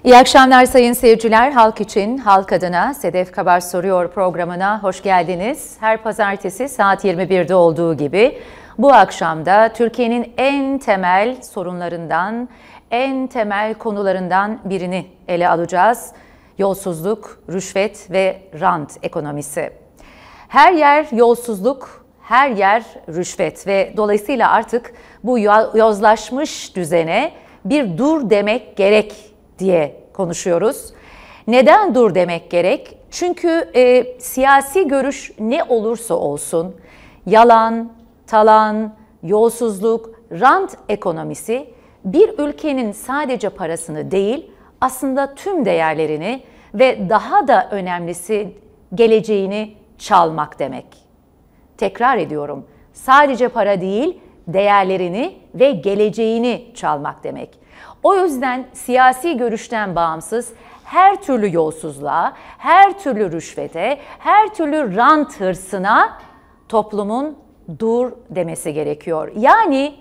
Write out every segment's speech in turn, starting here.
İyi akşamlar sayın seyirciler. Halk için, halk adına Sedef Kabar Soruyor programına hoş geldiniz. Her pazartesi saat 21'de olduğu gibi bu akşam da Türkiye'nin en temel sorunlarından, en temel konularından birini ele alacağız. Yolsuzluk, rüşvet ve rant ekonomisi. Her yer yolsuzluk, her yer rüşvet ve dolayısıyla artık bu yozlaşmış düzene bir dur demek gerek diye konuşuyoruz. Neden dur demek gerek? Çünkü siyasi görüş ne olursa olsun yalan, talan, yolsuzluk, rant ekonomisi bir ülkenin sadece parasını değil aslında tüm değerlerini ve daha da önemlisi geleceğini çalmak demek. Tekrar ediyorum, sadece para değil değerlerini ve geleceğini çalmak demek. O yüzden siyasi görüşten bağımsız her türlü yolsuzluğa, her türlü rüşvete, her türlü rant hırsına toplumun dur demesi gerekiyor. Yani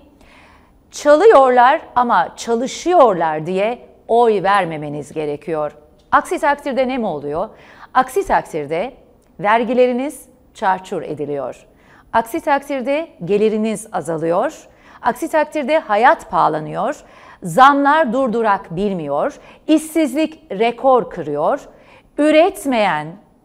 çalıyorlar ama çalışıyorlar diye oy vermemeniz gerekiyor. Aksi takdirde ne mi oluyor? Aksi takdirde vergileriniz çarçur ediliyor. Aksi takdirde geliriniz azalıyor. Aksi takdirde hayat pahalanıyor. Zamlar durdurak bilmiyor, işsizlik rekor kırıyor, üretmeyen,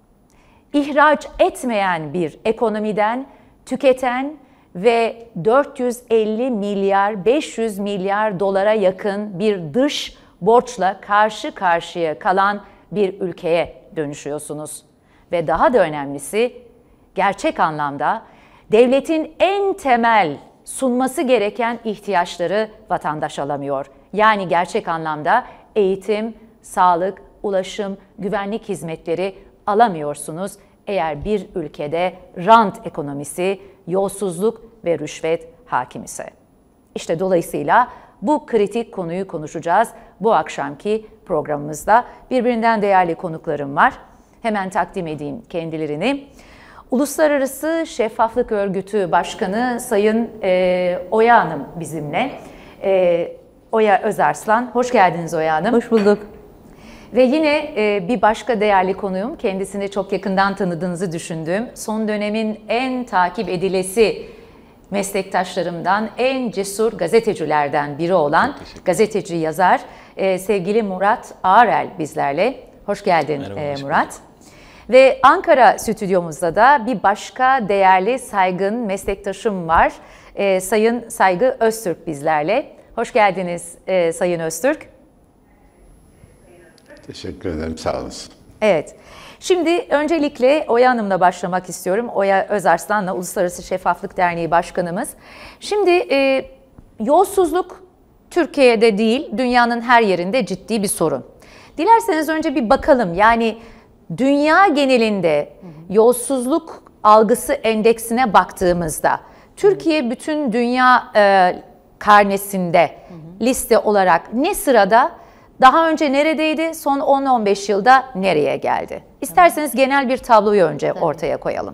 ihraç etmeyen bir ekonomiden tüketen ve 450 milyar, 500 milyar dolara yakın bir dış borçla karşı karşıya kalan bir ülkeye dönüşüyorsunuz. Ve daha da önemlisi, gerçek anlamda devletin en temel sunması gereken ihtiyaçları vatandaş alamıyor. Yani gerçek anlamda eğitim, sağlık, ulaşım, güvenlik hizmetleri alamıyorsunuz eğer bir ülkede rant ekonomisi, yolsuzluk ve rüşvet hakim ise. İşte dolayısıyla bu kritik konuyu konuşacağız bu akşamki programımızda. Birbirinden değerli konuklarım var. Hemen takdim edeyim kendilerini. Uluslararası Şeffaflık Örgütü Başkanı Sayın Oya Hanım bizimle. Oya Özarslan, hoş geldiniz Oya Hanım. Hoş bulduk. Ve yine bir başka değerli konuğum, kendisini çok yakından tanıdığınızı düşündüğüm, son dönemin en takip edilesi meslektaşlarımdan, en cesur gazetecilerden biri olan gazeteci, yazar sevgili Murat Ağrel bizlerle. Hoş geldin Murat. Ve Ankara stüdyomuzda da bir başka değerli, saygın meslektaşım var. Sayın Saygı Öztürk bizlerle. Hoş geldiniz Sayın Öztürk. Teşekkür ederim, sağ olasın. Evet. Şimdi öncelikle Oya Hanım'la başlamak istiyorum. Oya Özarslan'la Uluslararası Şeffaflık Derneği Başkanımız. Şimdi yolsuzluk Türkiye'de değil, dünyanın her yerinde ciddi bir sorun. Dilerseniz önce bir bakalım. Yani dünya genelinde yolsuzluk algısı endeksine baktığımızda Türkiye bütün dünya karnesinde liste olarak ne sırada, daha önce neredeydi, son 10-15 yılda nereye geldi? İsterseniz genel bir tabloyu önce ortaya koyalım.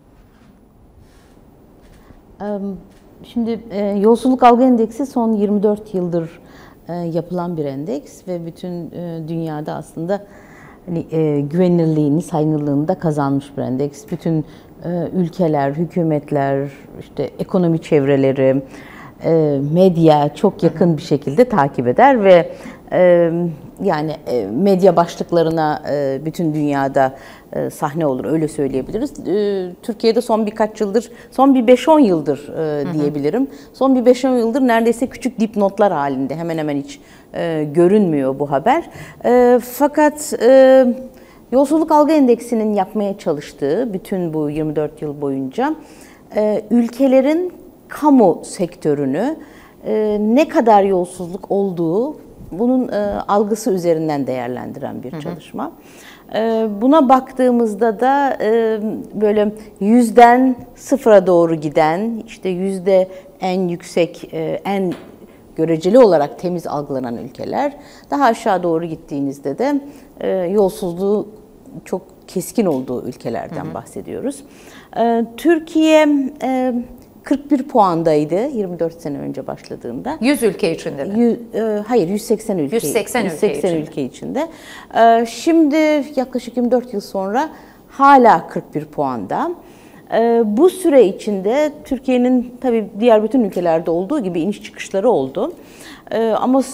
Şimdi yolsuzluk algı endeksi son 24 yıldır yapılan bir endeks ve bütün dünyada aslında hani, güvenilirliğini, saygınlığını da kazanmış bir endeks. Bütün ülkeler, hükümetler, işte ekonomi çevreleri, medya çok yakın bir şekilde takip eder ve yani medya başlıklarına bütün dünyada sahne olur, öyle söyleyebiliriz. Türkiye'de son birkaç yıldır, son bir 5-10 yıldır diyebilirim. Son bir 5-10 yıldır neredeyse küçük dipnotlar halinde, hemen hemen hiç görünmüyor bu haber. Fakat yolsuzluk algı endeksinin yapmaya çalıştığı bütün bu 24 yıl boyunca ülkelerin kamu sektörünü ne kadar yolsuzluk olduğu, bunun algısı üzerinden değerlendiren bir çalışma. Buna baktığımızda da böyle 100'den 0'a doğru giden, işte yüzde en yüksek, en göreceli olarak temiz algılanan ülkeler, daha aşağı doğru gittiğinizde de yolsuzluğu çok keskin olduğu ülkelerden bahsediyoruz. Türkiye 41 puandaydı 24 sene önce başladığında. 100 ülke içinde mi? Hayır, 180 ülke. 180 ülke içinde. Şimdi yaklaşık 24 yıl sonra hala 41 puanda. Bu süre içinde Türkiye'nin tabii diğer bütün ülkelerde olduğu gibi iniş çıkışları oldu. Ama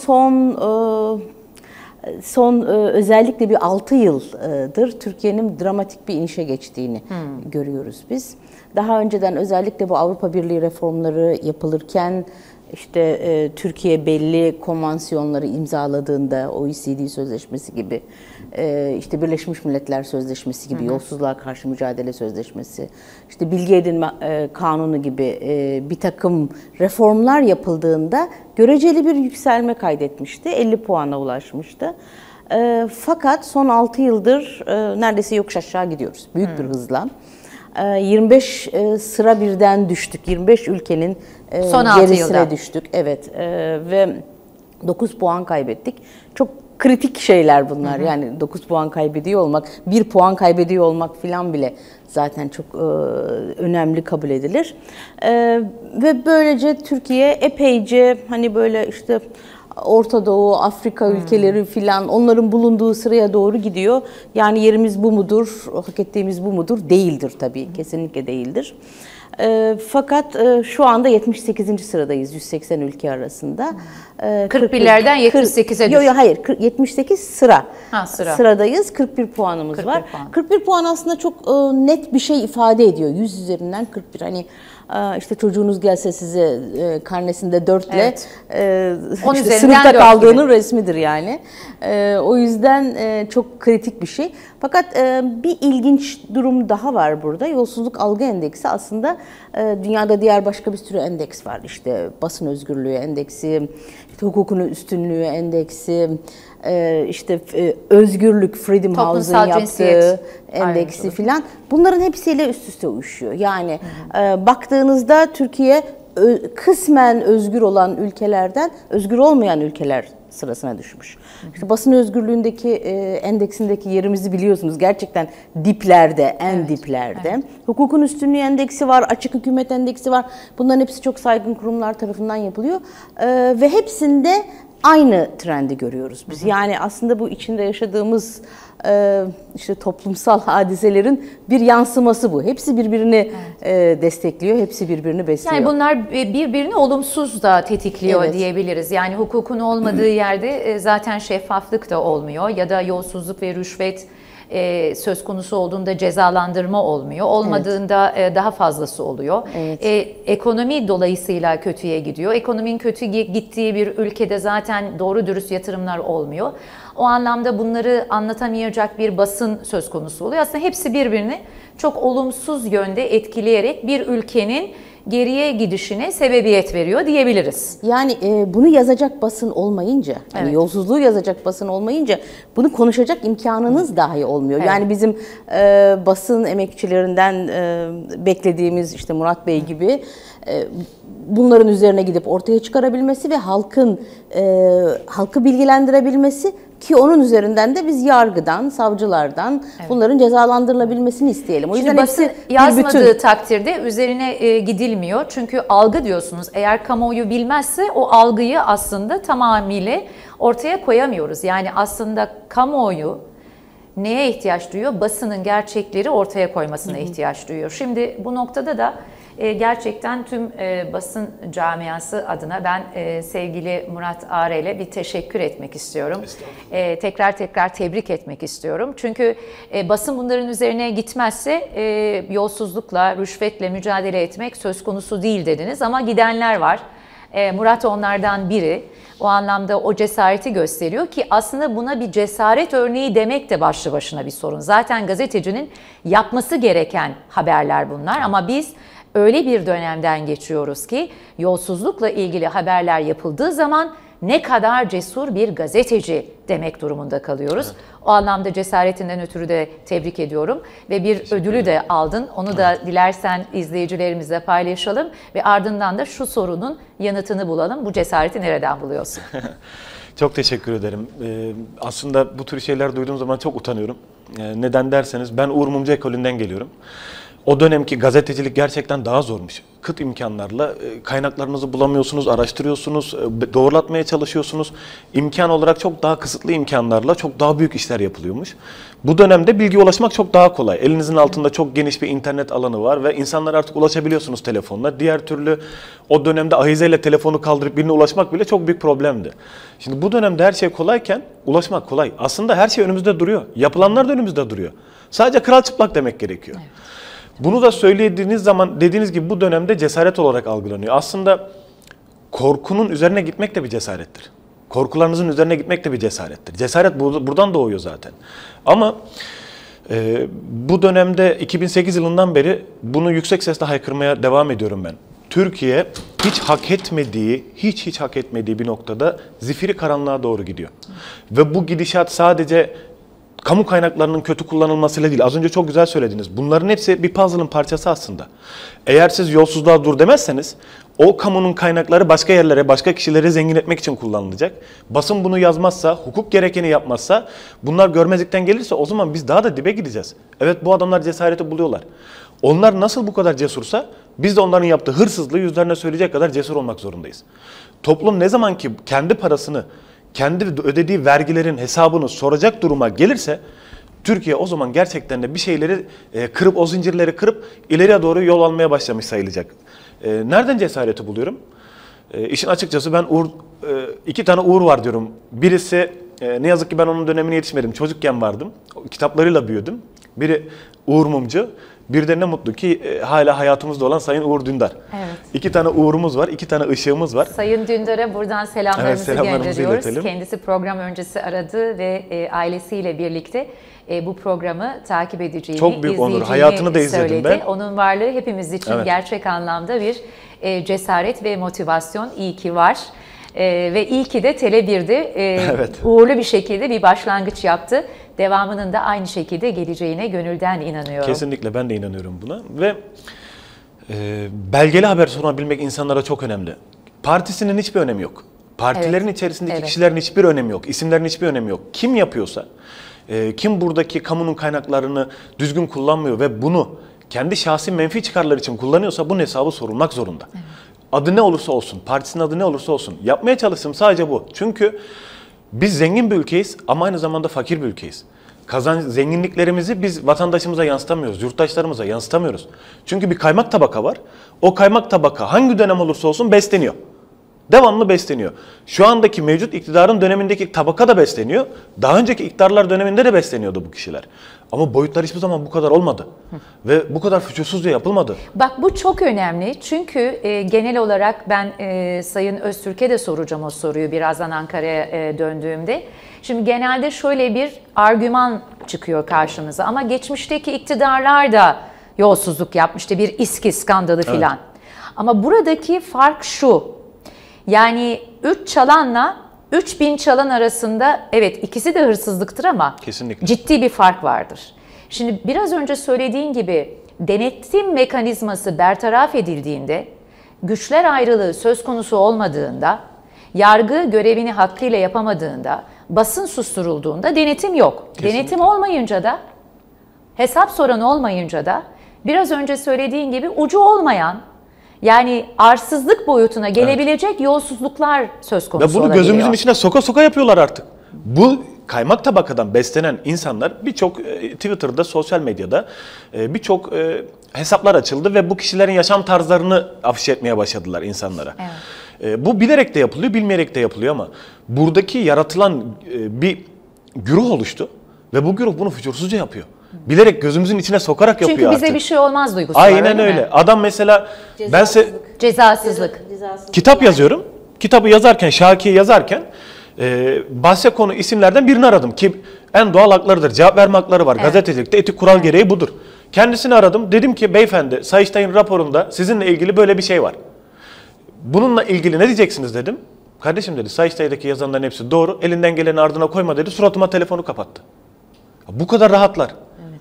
son özellikle bir 6 yıldır Türkiye'nin dramatik bir inişe geçtiğini görüyoruz biz. Daha önceden özellikle bu Avrupa Birliği reformları yapılırken işte Türkiye belli konvansiyonları imzaladığında OECD Sözleşmesi gibi, işte Birleşmiş Milletler Sözleşmesi gibi, Yolsuzluğa Karşı Mücadele Sözleşmesi, işte Bilgi Edinme Kanunu gibi bir takım reformlar yapıldığında göreceli bir yükselme kaydetmişti. 50 puana ulaşmıştı. Fakat son 6 yıldır neredeyse yokuş aşağı gidiyoruz büyük bir hızla. 25 sıra birden düştük. 25 ülkenin gerisine düştük. Evet. Ve 9 puan kaybettik. Çok kritik şeyler bunlar. Yani 9 puan kaybediyor olmak, 1 puan kaybediyor olmak falan bile zaten çok önemli kabul edilir. Ve böylece Türkiye epeyce hani böyle işte Orta Doğu, Afrika ülkeleri filan onların bulunduğu sıraya doğru gidiyor. Yani yerimiz bu mudur, hak ettiğimiz bu mudur? Değildir tabii, kesinlikle değildir. Fakat şu anda 78. sıradayız 180 ülke arasında. 41'lerden 78'e düştük. Yok hayır, 78 sıra. Sıra. Sıradayız, 41 puanımız 41 var. puan. 41 puan aslında çok net bir şey ifade ediyor. 100 üzerinden 41. Hani işte çocuğunuz gelse size karnesinde 4'le işte sınıfta kaldığının resmidir yani. O yüzden çok kritik bir şey. Fakat bir ilginç durum daha var burada. Yolsuzluk algı endeksi aslında dünyada diğer başka bir sürü endeks var. İşte basın özgürlüğü endeksi, işte hukukun üstünlüğü endeksi, işte özgürlük, Freedom House'un yaptığı endeksi filan. Bunların hepsiyle üst üste uyuşuyor. Yani baktığınızda Türkiye kısmen özgür olan ülkelerden özgür olmayan ülkeler sırasına düşmüş. İşte basın özgürlüğündeki endeksindeki yerimizi biliyorsunuz. Gerçekten diplerde, en diplerde. Evet. Hukukun üstünlüğü endeksi var, açık hükümet endeksi var. Bunların hepsi çok saygın kurumlar tarafından yapılıyor. Ve hepsinde aynı trendi görüyoruz biz. Yani aslında bu içinde yaşadığımız işte toplumsal hadiselerin bir yansıması bu. Hepsi birbirini destekliyor, hepsi birbirini besliyor. Yani bunlar birbirini olumsuz da tetikliyor diyebiliriz. Yani hukukun olmadığı yerde zaten şeffaflık da olmuyor ya da yolsuzluk ve rüşvet söz konusu olduğunda cezalandırma olmuyor. Olmadığında daha fazlası oluyor. Evet. Ekonomi dolayısıyla kötüye gidiyor. Ekonominin kötü gittiği bir ülkede zaten doğru dürüst yatırımlar olmuyor. O anlamda bunları anlatamayacak bir basın söz konusu oluyor. Aslında hepsi birbirini çok olumsuz yönde etkileyerek bir ülkenin geriye gidişine sebebiyet veriyor diyebiliriz. Yani bunu yazacak basın olmayınca, yani yolsuzluğu yazacak basın olmayınca bunu konuşacak imkanınız dahi olmuyor. Evet. Yani bizim basın emekçilerinden beklediğimiz işte Murat Bey gibi bunların üzerine gidip ortaya çıkarabilmesi ve halkı bilgilendirebilmesi ki onun üzerinden de biz yargıdan, savcılardan bunların cezalandırılabilmesini isteyelim. O yüzden basın yazmadığı takdirde üzerine gidilmiyor. Çünkü algı diyorsunuz. Eğer kamuoyu bilmezse o algıyı aslında tamamıyla ortaya koyamıyoruz. Yani aslında kamuoyu neye ihtiyaç duyuyor? Basının gerçekleri ortaya koymasına ihtiyaç duyuyor. Şimdi bu noktada da gerçekten tüm basın camiası adına ben sevgili Murat Arel'e bir teşekkür etmek istiyorum. Tekrar tebrik etmek istiyorum. Çünkü basın bunların üzerine gitmezse yolsuzlukla, rüşvetle mücadele etmek söz konusu değil dediniz ama gidenler var. Murat onlardan biri. O anlamda o cesareti gösteriyor ki aslında buna bir cesaret örneği demek de başlı başına bir sorun. Zaten gazetecinin yapması gereken haberler bunlar ama biz öyle bir dönemden geçiyoruz ki yolsuzlukla ilgili haberler yapıldığı zaman ne kadar cesur bir gazeteci demek durumunda kalıyoruz. Evet. O anlamda cesaretinden ötürü de tebrik ediyorum ve bir ödülü de aldın. Onu da dilersen izleyicilerimizle paylaşalım ve ardından da şu sorunun yanıtını bulalım. Bu cesareti nereden buluyorsun? Çok teşekkür ederim. Aslında bu tür şeyler duyduğum zaman çok utanıyorum. Neden derseniz ben Uğur Mumcu ekolünden geliyorum. O dönemki gazetecilik gerçekten daha zormuş. Kıt imkanlarla kaynaklarınızı bulamıyorsunuz, araştırıyorsunuz, doğrulatmaya çalışıyorsunuz. İmkan olarak çok daha kısıtlı imkanlarla çok daha büyük işler yapılıyormuş. Bu dönemde bilgiye ulaşmak çok daha kolay. Elinizin altında çok geniş bir internet alanı var ve insanlara artık ulaşabiliyorsunuz telefonla. Diğer türlü o dönemde ahizeyle telefonu kaldırıp birine ulaşmak bile çok büyük problemdi. Şimdi bu dönemde her şey kolayken ulaşmak kolay. Aslında her şey önümüzde duruyor. Yapılanlar da önümüzde duruyor. Sadece kral çıplak demek gerekiyor. Evet. Bunu da söylediğiniz zaman dediğiniz gibi bu dönemde cesaret olarak algılanıyor. Aslında korkunun üzerine gitmek de bir cesarettir. Korkularınızın üzerine gitmek de bir cesarettir. Cesaret buradan doğuyor zaten. Ama bu dönemde 2008 yılından beri bunu yüksek sesle haykırmaya devam ediyorum ben. Türkiye hiç hak etmediği bir noktada zifiri karanlığa doğru gidiyor. Ve bu gidişat sadece kamu kaynaklarının kötü kullanılmasıyla değil. Az önce çok güzel söylediniz. Bunların hepsi bir puzzle'ın parçası aslında. Eğer siz yolsuzluğa dur demezseniz o kamunun kaynakları başka yerlere, başka kişileri zengin etmek için kullanılacak. Basın bunu yazmazsa, hukuk gerekeni yapmazsa, bunlar görmezlikten gelirse o zaman biz daha da dibe gideceğiz. Evet, bu adamlar cesareti buluyorlar. Onlar nasıl bu kadar cesursa biz de onların yaptığı hırsızlığı yüzlerine söyleyecek kadar cesur olmak zorundayız. Toplum ne zaman ki kendi parasını, kendi ödediği vergilerin hesabını soracak duruma gelirse Türkiye o zaman gerçekten de bir şeyleri kırıp, o zincirleri kırıp ileriye doğru yol almaya başlamış sayılacak. Nereden cesareti buluyorum? İşin açıkçası ben iki tane Uğur var diyorum. Birisi ne yazık ki ben onun dönemine yetişmedim. Çocukken vardım. Kitaplarıyla büyüdüm. Biri Uğur Mumcu. Bir de ne mutlu ki hala hayatımızda olan Sayın Uğur Dündar. Evet. İki tane Uğur'umuz var, iki tane ışığımız var. Sayın Dündar'a buradan selamlarımızı gönderiyoruz. İletelim. Kendisi program öncesi aradı ve ailesiyle birlikte bu programı takip edeceğini, çok büyük onur. Hayatını da izledim söyledi. Ben. Onun varlığı hepimiz için gerçek anlamda bir cesaret ve motivasyon. İyi ki var. Ve iyi ki de Tele1'de uğurlu bir şekilde bir başlangıç yaptı. Devamının da aynı şekilde geleceğine gönülden inanıyorum. Kesinlikle ben de inanıyorum buna. Ve belgeli haber sunabilmek insanlara çok önemli. Partisinin hiçbir önemi yok. Partilerin içerisindeki kişilerin hiçbir önemi yok. İsimlerin hiçbir önemi yok. Kim yapıyorsa, kim buradaki kamunun kaynaklarını düzgün kullanmıyor ve bunu kendi şahsi menfi çıkarlar için kullanıyorsa bunun hesabı sorulmak zorunda. Evet. Adı ne olursa olsun, partisinin adı ne olursa olsun. Yapmaya çalıştığım sadece bu. Çünkü biz zengin bir ülkeyiz ama aynı zamanda fakir bir ülkeyiz. Zenginliklerimizi biz vatandaşımıza yansıtamıyoruz, yurttaşlarımıza yansıtamıyoruz. Çünkü bir kaymak tabaka var. O kaymak tabaka hangi dönem olursa olsun besleniyor. Devamlı besleniyor. Şu andaki mevcut iktidarın dönemindeki tabaka da besleniyor. Daha önceki iktidarlar döneminde de besleniyordu bu kişiler. Ama boyutlar hiçbir zaman bu kadar olmadı. Ve bu kadar fütursuzca yapılmadı. Bak bu çok önemli. Çünkü genel olarak ben Sayın Öztürk'e de soracağım o soruyu birazdan Ankara'ya döndüğümde. Şimdi genelde şöyle bir argüman çıkıyor karşımıza. Ama geçmişteki iktidarlar da yolsuzluk yapmıştı. Bir İSKİ skandalı filan. Evet. Ama buradaki fark şu. Yani 3 çalanla 3000 çalan arasında evet ikisi de hırsızlıktır ama kesinlikle ciddi bir fark vardır. Şimdi biraz önce söylediğin gibi denetim mekanizması bertaraf edildiğinde, güçler ayrılığı söz konusu olmadığında, yargı görevini hakkıyla yapamadığında, basın susturulduğunda denetim yok. Kesinlikle. Denetim olmayınca da, hesap soran olmayınca da biraz önce söylediğin gibi ucu olmayan, yani arsızlık boyutuna gelebilecek yolsuzluklar söz konusu olabiliyor. Ve bunu gözümüzün içine soka soka yapıyorlar artık. Bu kaymak tabakadan beslenen insanlar birçok Twitter'da, sosyal medyada birçok hesaplar açıldı ve bu kişilerin yaşam tarzlarını afişe etmeye başladılar insanlara. Evet. Bu bilerek de yapılıyor, bilmeyerek de yapılıyor ama buradaki yaratılan bir güruh oluştu ve bu güruh bunu fütursuzca yapıyor. Bilerek gözümüzün içine sokarak yapıyor artık. Çünkü bize bir şey olmaz duygusu var. Aynen öyle. Adam mesela Cezasızlık. Kitap yazıyorum. Kitabı yazarken, Şaki'yi yazarken bahse konu isimlerden birini aradım ki en doğal haklarıdır. Cevap verme hakları var. Evet. Gazetecilikte etik kural gereği budur. Kendisini aradım. Dedim ki beyefendi Sayıştay'ın raporunda sizinle ilgili böyle bir şey var. Bununla ilgili ne diyeceksiniz dedim. Kardeşim dedi Sayıştay'daki yazanların hepsi doğru. Elinden geleni ardına koyma dedi. Suratıma telefonu kapattı. Bu kadar rahatlar.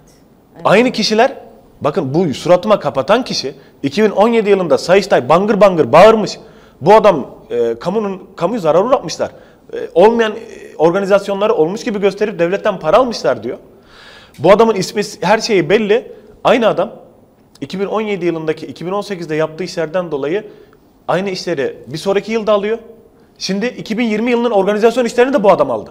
Aynı kişiler, bakın bu suratıma kapatan kişi 2017 yılında Sayıştay bangır bangır bağırmış. Bu adam kamuya zarar uğratmışlar. Olmayan organizasyonları olmuş gibi gösterip devletten para almışlar diyor. Bu adamın ismi her şeyi belli. Aynı adam 2017 yılındaki 2018'de yaptığı işlerden dolayı aynı işleri bir sonraki yılda alıyor. Şimdi 2020 yılının organizasyon işlerini de bu adam aldı.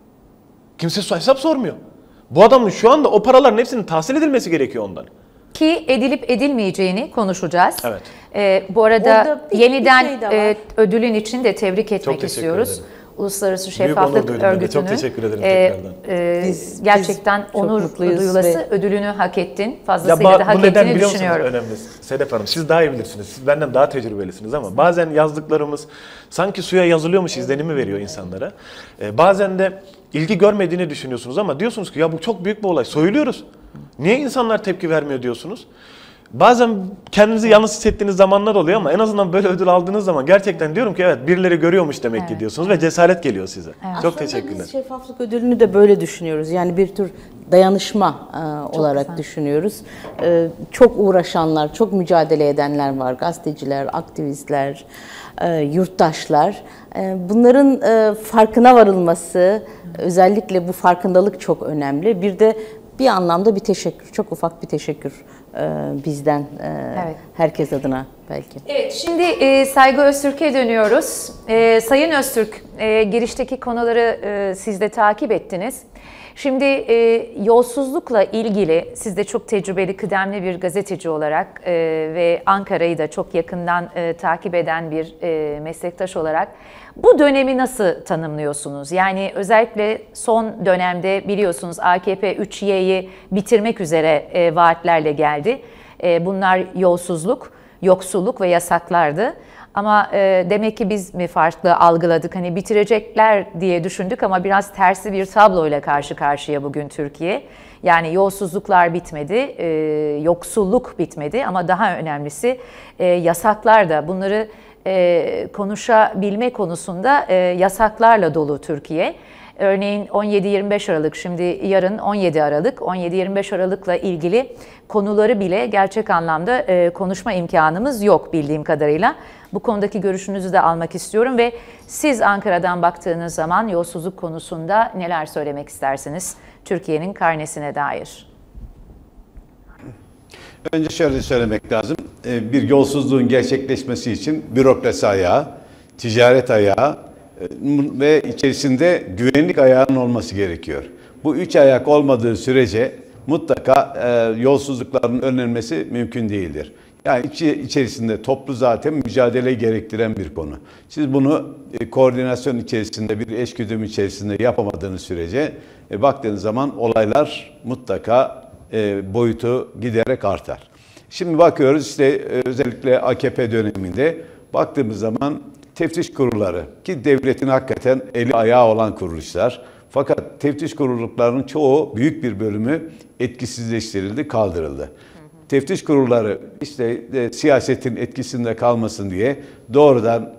Kimse hesap sormuyor. Bu adamın şu anda o paraların hepsinin tahsil edilmesi gerekiyor ondan. Ki edilip edilmeyeceğini konuşacağız. Evet. Bu arada yeniden şey de var. ödülün için de tebrik etmek teşekkür istiyoruz. ederim. Uluslararası Büyük onur Şeffaflık duydum ben de. Örgütü'nün Çok teşekkür ederim tekrardan. Biz gerçekten çok onur mutluyuz duyulası, ve ödülünü hak ettin. Fazlasıyla da hak bu neden ettiğini biliyor musunuz düşünüyorum. önemli? Sedef Hanım, siz daha iyi bilirsiniz. Siz benden daha tecrübelisiniz ama bazen yazdıklarımız sanki suya yazılıyormuş izlenimi veriyor insanlara. Bazen de ilgi görmediğini düşünüyorsunuz ama diyorsunuz ki ya bu çok büyük bir olay. Söylüyoruz. Niye insanlar tepki vermiyor diyorsunuz? Bazen kendinizi yalnız hissettiğiniz zamanlar oluyor ama en azından böyle ödül aldığınız zaman gerçekten diyorum ki evet birileri görüyormuş demek ki diyorsunuz ve cesaret geliyor size. Çok teşekkürler. Biz şeffaflık ödülünü de böyle düşünüyoruz. Yani bir tür dayanışma olarak güzel. düşünüyoruz. Çok uğraşanlar, çok mücadele edenler var. Gazeteciler, aktivistler, yurttaşlar. Bunların farkına varılması, özellikle bu farkındalık çok önemli. Bir de bir anlamda bir teşekkür, çok ufak bir teşekkür bizden, herkes adına belki. Evet, şimdi Saygı Öztürk'e dönüyoruz. Sayın Öztürk, girişteki konuları siz de takip ettiniz. Şimdi yolsuzlukla ilgili siz de çok tecrübeli, kıdemli bir gazeteci olarak ve Ankara'yı da çok yakından takip eden bir meslektaş olarak bu dönemi nasıl tanımlıyorsunuz? Yani özellikle son dönemde biliyorsunuz AKP 3Y'yi bitirmek üzere vaatlerle geldi. Bunlar yolsuzluk, yoksulluk ve yasaklardı. Ama demek ki biz mi farklı algıladık? Hani bitirecekler diye düşündük ama biraz tersi bir tabloyla karşı karşıya bugün Türkiye. Yani yolsuzluklar bitmedi, yoksulluk bitmedi ama daha önemlisi yasaklar da. Bunları konuşabilme konusunda yasaklarla dolu Türkiye. Örneğin 17-25 Aralık, şimdi yarın 17 Aralık, 17-25 Aralık'la ilgili konuları bile gerçek anlamda konuşma imkanımız yok bildiğim kadarıyla. Bu konudaki görüşünüzü de almak istiyorum ve siz Ankara'dan baktığınız zaman yolsuzluk konusunda neler söylemek istersiniz Türkiye'nin karnesine dair? Önce şöyle söylemek lazım. Bir yolsuzluğun gerçekleşmesi için bürokrasi ayağı, ticaret ayağı ve içerisinde güvenlik ayağının olması gerekiyor. Bu üç ayak olmadığı sürece mutlaka yolsuzlukların önlenmesi mümkün değildir. Yani içerisinde toplu zaten mücadele gerektiren bir konu. Siz bunu koordinasyon içerisinde, bir eşgüdüm içerisinde yapamadığınız sürece baktığınız zaman olaylar mutlaka boyutu giderek artar. Şimdi bakıyoruz işte özellikle AKP döneminde baktığımız zaman teftiş kurulları ki devletin hakikaten eli ayağı olan kuruluşlar. Fakat teftiş kuruluklarının çoğu, büyük bir bölümü etkisizleştirildi, kaldırıldı. Teftiş kurulları işte siyasetin etkisinde kalmasın diye doğrudan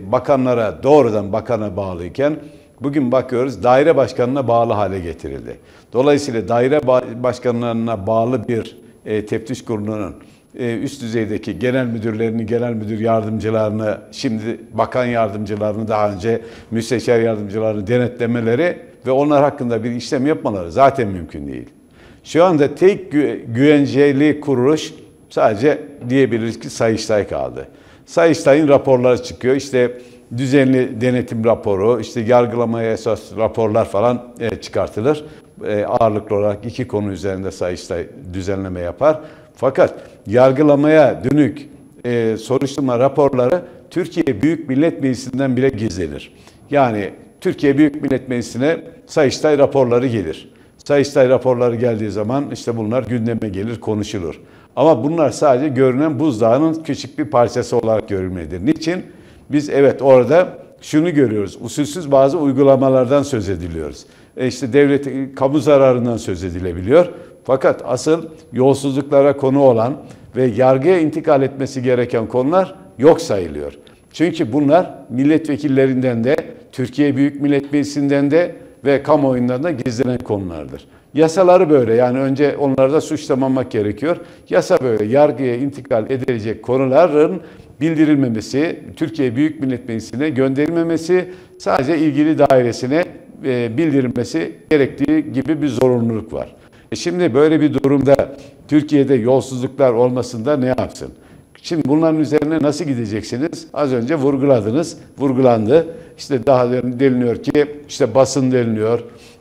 bakana bağlıyken bugün bakıyoruz daire başkanına bağlı hale getirildi. Dolayısıyla daire başkanlarına bağlı bir teftiş kurulunun üst düzeydeki genel müdürlerini, genel müdür yardımcılarını, şimdi bakan yardımcılarını, daha önce müsteşar yardımcılarını denetlemeleri ve onlar hakkında bir işlem yapmaları zaten mümkün değil. Şu anda tek güvenceli kuruluş sadece diyebiliriz ki Sayıştay kaldı. Sayıştay'ın raporları çıkıyor. İşte düzenli denetim raporu, işte yargılamaya esas raporlar falan çıkartılır. Ağırlıklı olarak iki konu üzerinde Sayıştay düzenleme yapar. Fakat yargılamaya dönük soruşturma raporları Türkiye Büyük Millet Meclisi'nden bile gizlenir. Yani Türkiye Büyük Millet Meclisi'ne Sayıştay raporları gelir. Sayıştay raporları geldiği zaman işte bunlar gündeme gelir, konuşulur. Ama bunlar sadece görünen buzdağının küçük bir parçası olarak görülmelidir. Niçin? Biz evet orada şunu görüyoruz. Usulsüz bazı uygulamalardan söz ediliyoruz. İşte devletin kamu zararından söz edilebiliyor. Fakat asıl yolsuzluklara konu olan ve yargıya intikal etmesi gereken konular yok sayılıyor. Çünkü bunlar milletvekillerinden de, Türkiye Büyük Millet Meclisi'nden de ve kamuoyundan da gizlenen konulardır. Yasaları böyle, yani önce onları da suçlamamak gerekiyor. Yasa böyle, yargıya intikal edilecek konuların bildirilmemesi, Türkiye Büyük Millet Meclisi'ne gönderilmemesi, sadece ilgili dairesine bildirilmesi gerektiği gibi bir zorunluluk var. Şimdi böyle bir durumda Türkiye'de yolsuzluklar olmasında ne yapsın? Şimdi bunların üzerine nasıl gideceksiniz? Az önce vurguladınız, vurgulandı. İşte daha deniliyor ki işte basın deniliyor,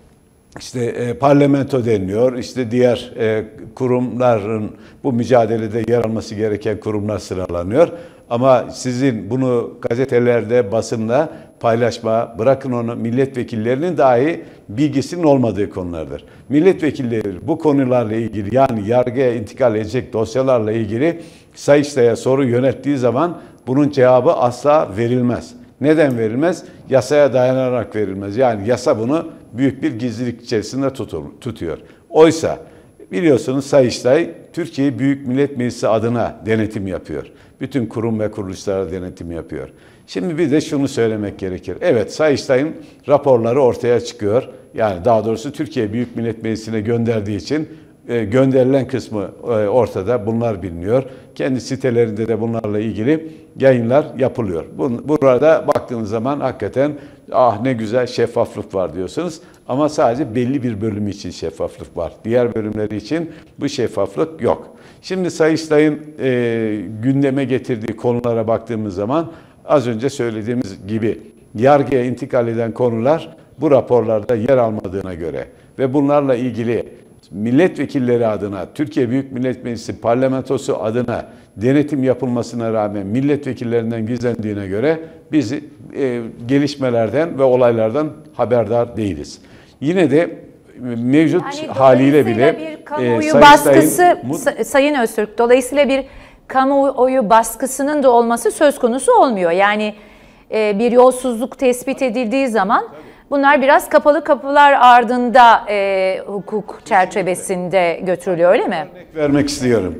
işte parlamento deniliyor, işte diğer kurumların bu mücadelede yer alması gereken kurumlar sıralanıyor. Ama sizin bunu gazetelerde, basında paylaşma, bırakın onu milletvekillerinin dahi bilgisinin olmadığı konulardır. Milletvekilleri bu konularla ilgili, yani yargıya intikal edecek dosyalarla ilgili Sayıştay'a soru yönelttiği zaman bunun cevabı asla verilmez. Neden verilmez? Yasaya dayanarak verilmez. Yani yasa bunu büyük bir gizlilik içerisinde tutuyor. Oysa biliyorsunuz Sayıştay Türkiye Büyük Millet Meclisi adına denetim yapıyor. Bütün kurum ve kuruluşlara denetim yapıyor. Şimdi bir de şunu söylemek gerekir. Evet, Sayıştay'ın raporları ortaya çıkıyor. Yani daha doğrusu Türkiye Büyük Millet Meclisi'ne gönderdiği için gönderilen kısmı ortada. Bunlar biliniyor. Kendi sitelerinde de bunlarla ilgili yayınlar yapılıyor. Burada baktığınız zaman hakikaten ah ne güzel şeffaflık var diyorsunuz. Ama sadece belli bir bölümü için şeffaflık var. Diğer bölümleri için bu şeffaflık yok. Şimdi Sayıştay'ın gündeme getirdiği konulara baktığımız zaman az önce söylediğimiz gibi yargıya intikal eden konular bu raporlarda yer almadığına göre ve bunlarla ilgili milletvekilleri adına, Türkiye Büyük Millet Meclisi parlamentosu adına denetim yapılmasına rağmen milletvekillerinden gizlendiğine göre biz gelişmelerden ve olaylardan haberdar değiliz. Yine de mevcut yani haliyle bile bir kamuoyu baskısı, Sayın Öztürk, dolayısıyla bir kamuoyu baskısının da olması söz konusu olmuyor. Yani bir yolsuzluk tespit edildiği zaman bunlar biraz kapalı kapılar ardında hukuk çerçevesinde götürülüyor, öyle mi? Örnek vermek istiyorum.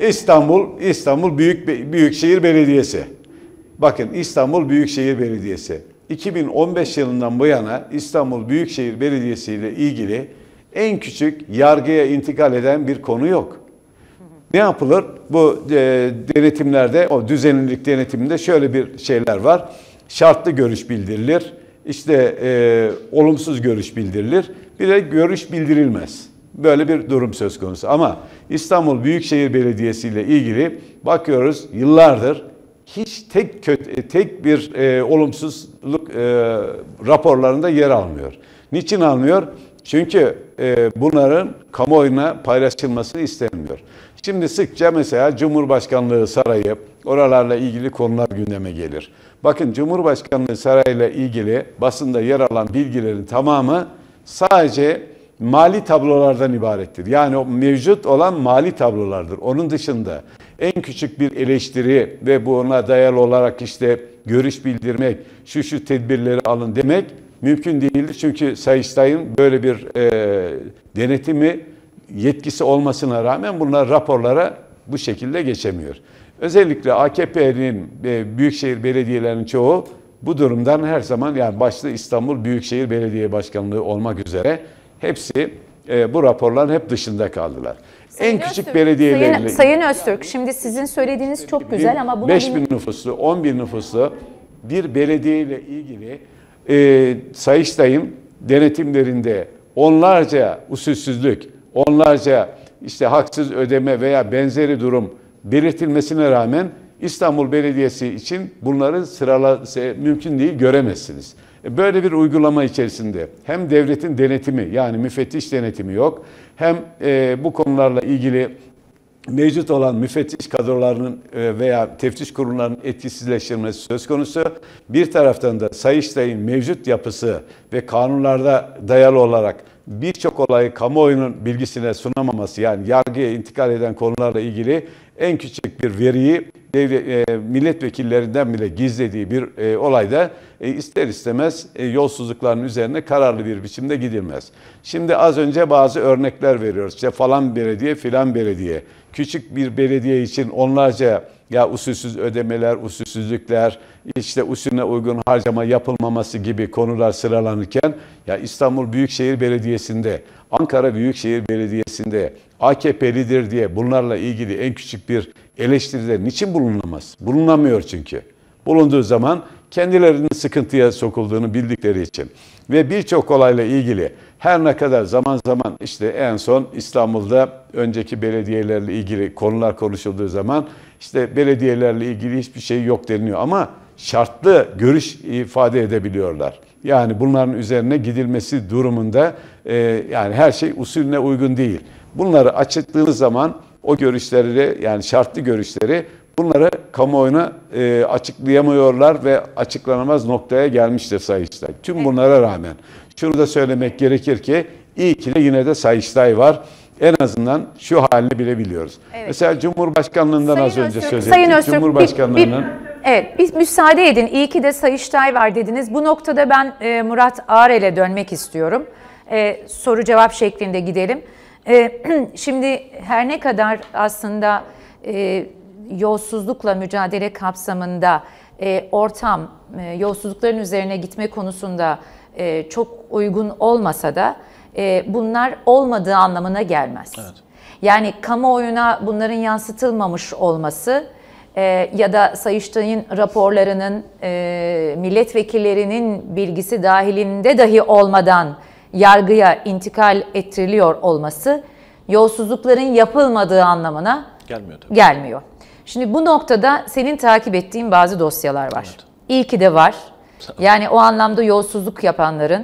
İstanbul Büyükşehir Belediyesi. Bakın, İstanbul Büyükşehir Belediyesi. 2015 yılından bu yana İstanbul Büyükşehir Belediyesi ile ilgili en küçük yargıya intikal eden bir konu yok. Ne yapılır? Bu denetimlerde, o düzenlilik denetiminde şöyle bir şeyler var. Şartlı görüş bildirilir. İşte olumsuz görüş bildirilir. Bir de görüş bildirilmez. Böyle bir durum söz konusu. Ama İstanbul Büyükşehir Belediyesi ile ilgili bakıyoruz yıllardır hiç tek bir olumsuzluk raporlarında yer almıyor. Niçin almıyor? Çünkü bunların kamuoyuna paylaşılmasını istemiyor. Şimdi sıkça mesela Cumhurbaşkanlığı Sarayı, oralarla ilgili konular gündeme gelir. Bakın, Cumhurbaşkanlığı Sarayı ile ilgili basında yer alan bilgilerin tamamı sadece mali tablolardan ibarettir. Yani o mevcut olan mali tablolardır. Onun dışında en küçük bir eleştiri ve buna dayalı olarak işte görüş bildirmek, şu tedbirleri alın demek mümkün değildir. Çünkü Sayıştay'ın böyle bir denetimi yetkisi olmasına rağmen bunlar raporlara bu şekilde geçemiyor. Özellikle AKP'nin büyükşehir belediyelerinin çoğu bu durumdan her zaman, yani başta İstanbul Büyükşehir Belediye Başkanlığı olmak üzere hepsi bu raporların hep dışında kaldılar. Sayın en küçük Öztürk, belediyelerle... Sayın Öztürk, şimdi sizin söylediğiniz çok güzel ama buna... 5.000 nüfuslu, 11 nüfuslu bir belediye ile ilgili Sayıştay'ın denetimlerinde onlarca usulsüzlük, onlarca işte haksız ödeme veya benzeri durum belirtilmesine rağmen İstanbul Belediyesi için bunları mümkün değil, göremezsiniz. Böyle bir uygulama içerisinde hem devletin denetimi, yani müfettiş denetimi yok, hem bu konularla ilgili mevcut olan müfettiş kadrolarının veya teftiş kurumlarının etkisizleştirilmesi söz konusu. Bir taraftan da Sayıştay'ın mevcut yapısı ve kanunlarda dayalı olarak birçok olayı kamuoyunun bilgisine sunamaması, yani yargıya intikal eden konularla ilgili en küçük bir veriyi milletvekillerinden bile gizlediği bir olayda ister istemez yolsuzlukların üzerine kararlı bir biçimde gidilmez. Şimdi az önce bazı örnekler veriyoruz. İşte falan belediye, filan belediye. Küçük bir belediye için onlarca usulsüz ödemeler, usulsüzlükler, işte usulüne uygun harcama yapılmaması gibi konular sıralanırken İstanbul Büyükşehir Belediyesi'nde, Ankara Büyükşehir Belediyesi'nde AKP'lidir diye bunlarla ilgili en küçük bir eleştiride niçin bulunamaz? Bulunamıyor çünkü. Bulunduğu zaman kendilerinin sıkıntıya sokulduğunu bildikleri için ve birçok olayla ilgili Her ne kadar zaman zaman işte en son İstanbul'da önceki belediyelerle ilgili konular konuşulduğu zaman işte belediyelerle ilgili hiçbir şey yok deniliyor ama şartlı görüş ifade edebiliyorlar. Yani bunların üzerine gidilmesi durumunda yani her şey usulüne uygun değil. Bunları açıkladığınız zaman o görüşleri yani şartlı görüşleri bunları kamuoyuna açıklayamıyorlar ve açıklanamaz noktaya gelmiştir Sayıştay. Tüm bunlara rağmen şunu da söylemek gerekir ki iyi ki de yine de Sayıştay var. En azından şu halini bile biliyoruz. Evet. Mesela Cumhurbaşkanlığından Sayın az önce Öztürk, söyledik. Sayın Öztürk, Cumhurbaşkanlığının... Evet, bir müsaade edin. İyi ki de Sayıştay var dediniz. Bu noktada ben Murat Ağrel'e dönmek istiyorum. Soru cevap şeklinde gidelim. Şimdi her ne kadar aslında yolsuzlukla mücadele kapsamında ortam, yolsuzlukların üzerine gitme konusunda çok uygun olmasa da bunlar olmadığı anlamına gelmez. Evet. Yani kamuoyuna bunların yansıtılmamış olması ya da Sayıştay'ın raporlarının milletvekillerinin bilgisi dahilinde dahi olmadan yargıya intikal ettiriliyor olması yolsuzlukların yapılmadığı anlamına gelmiyor. Şimdi bu noktada senin takip ettiğin bazı dosyalar var. Evet. İyi ki de var. Yani o anlamda yolsuzluk yapanların,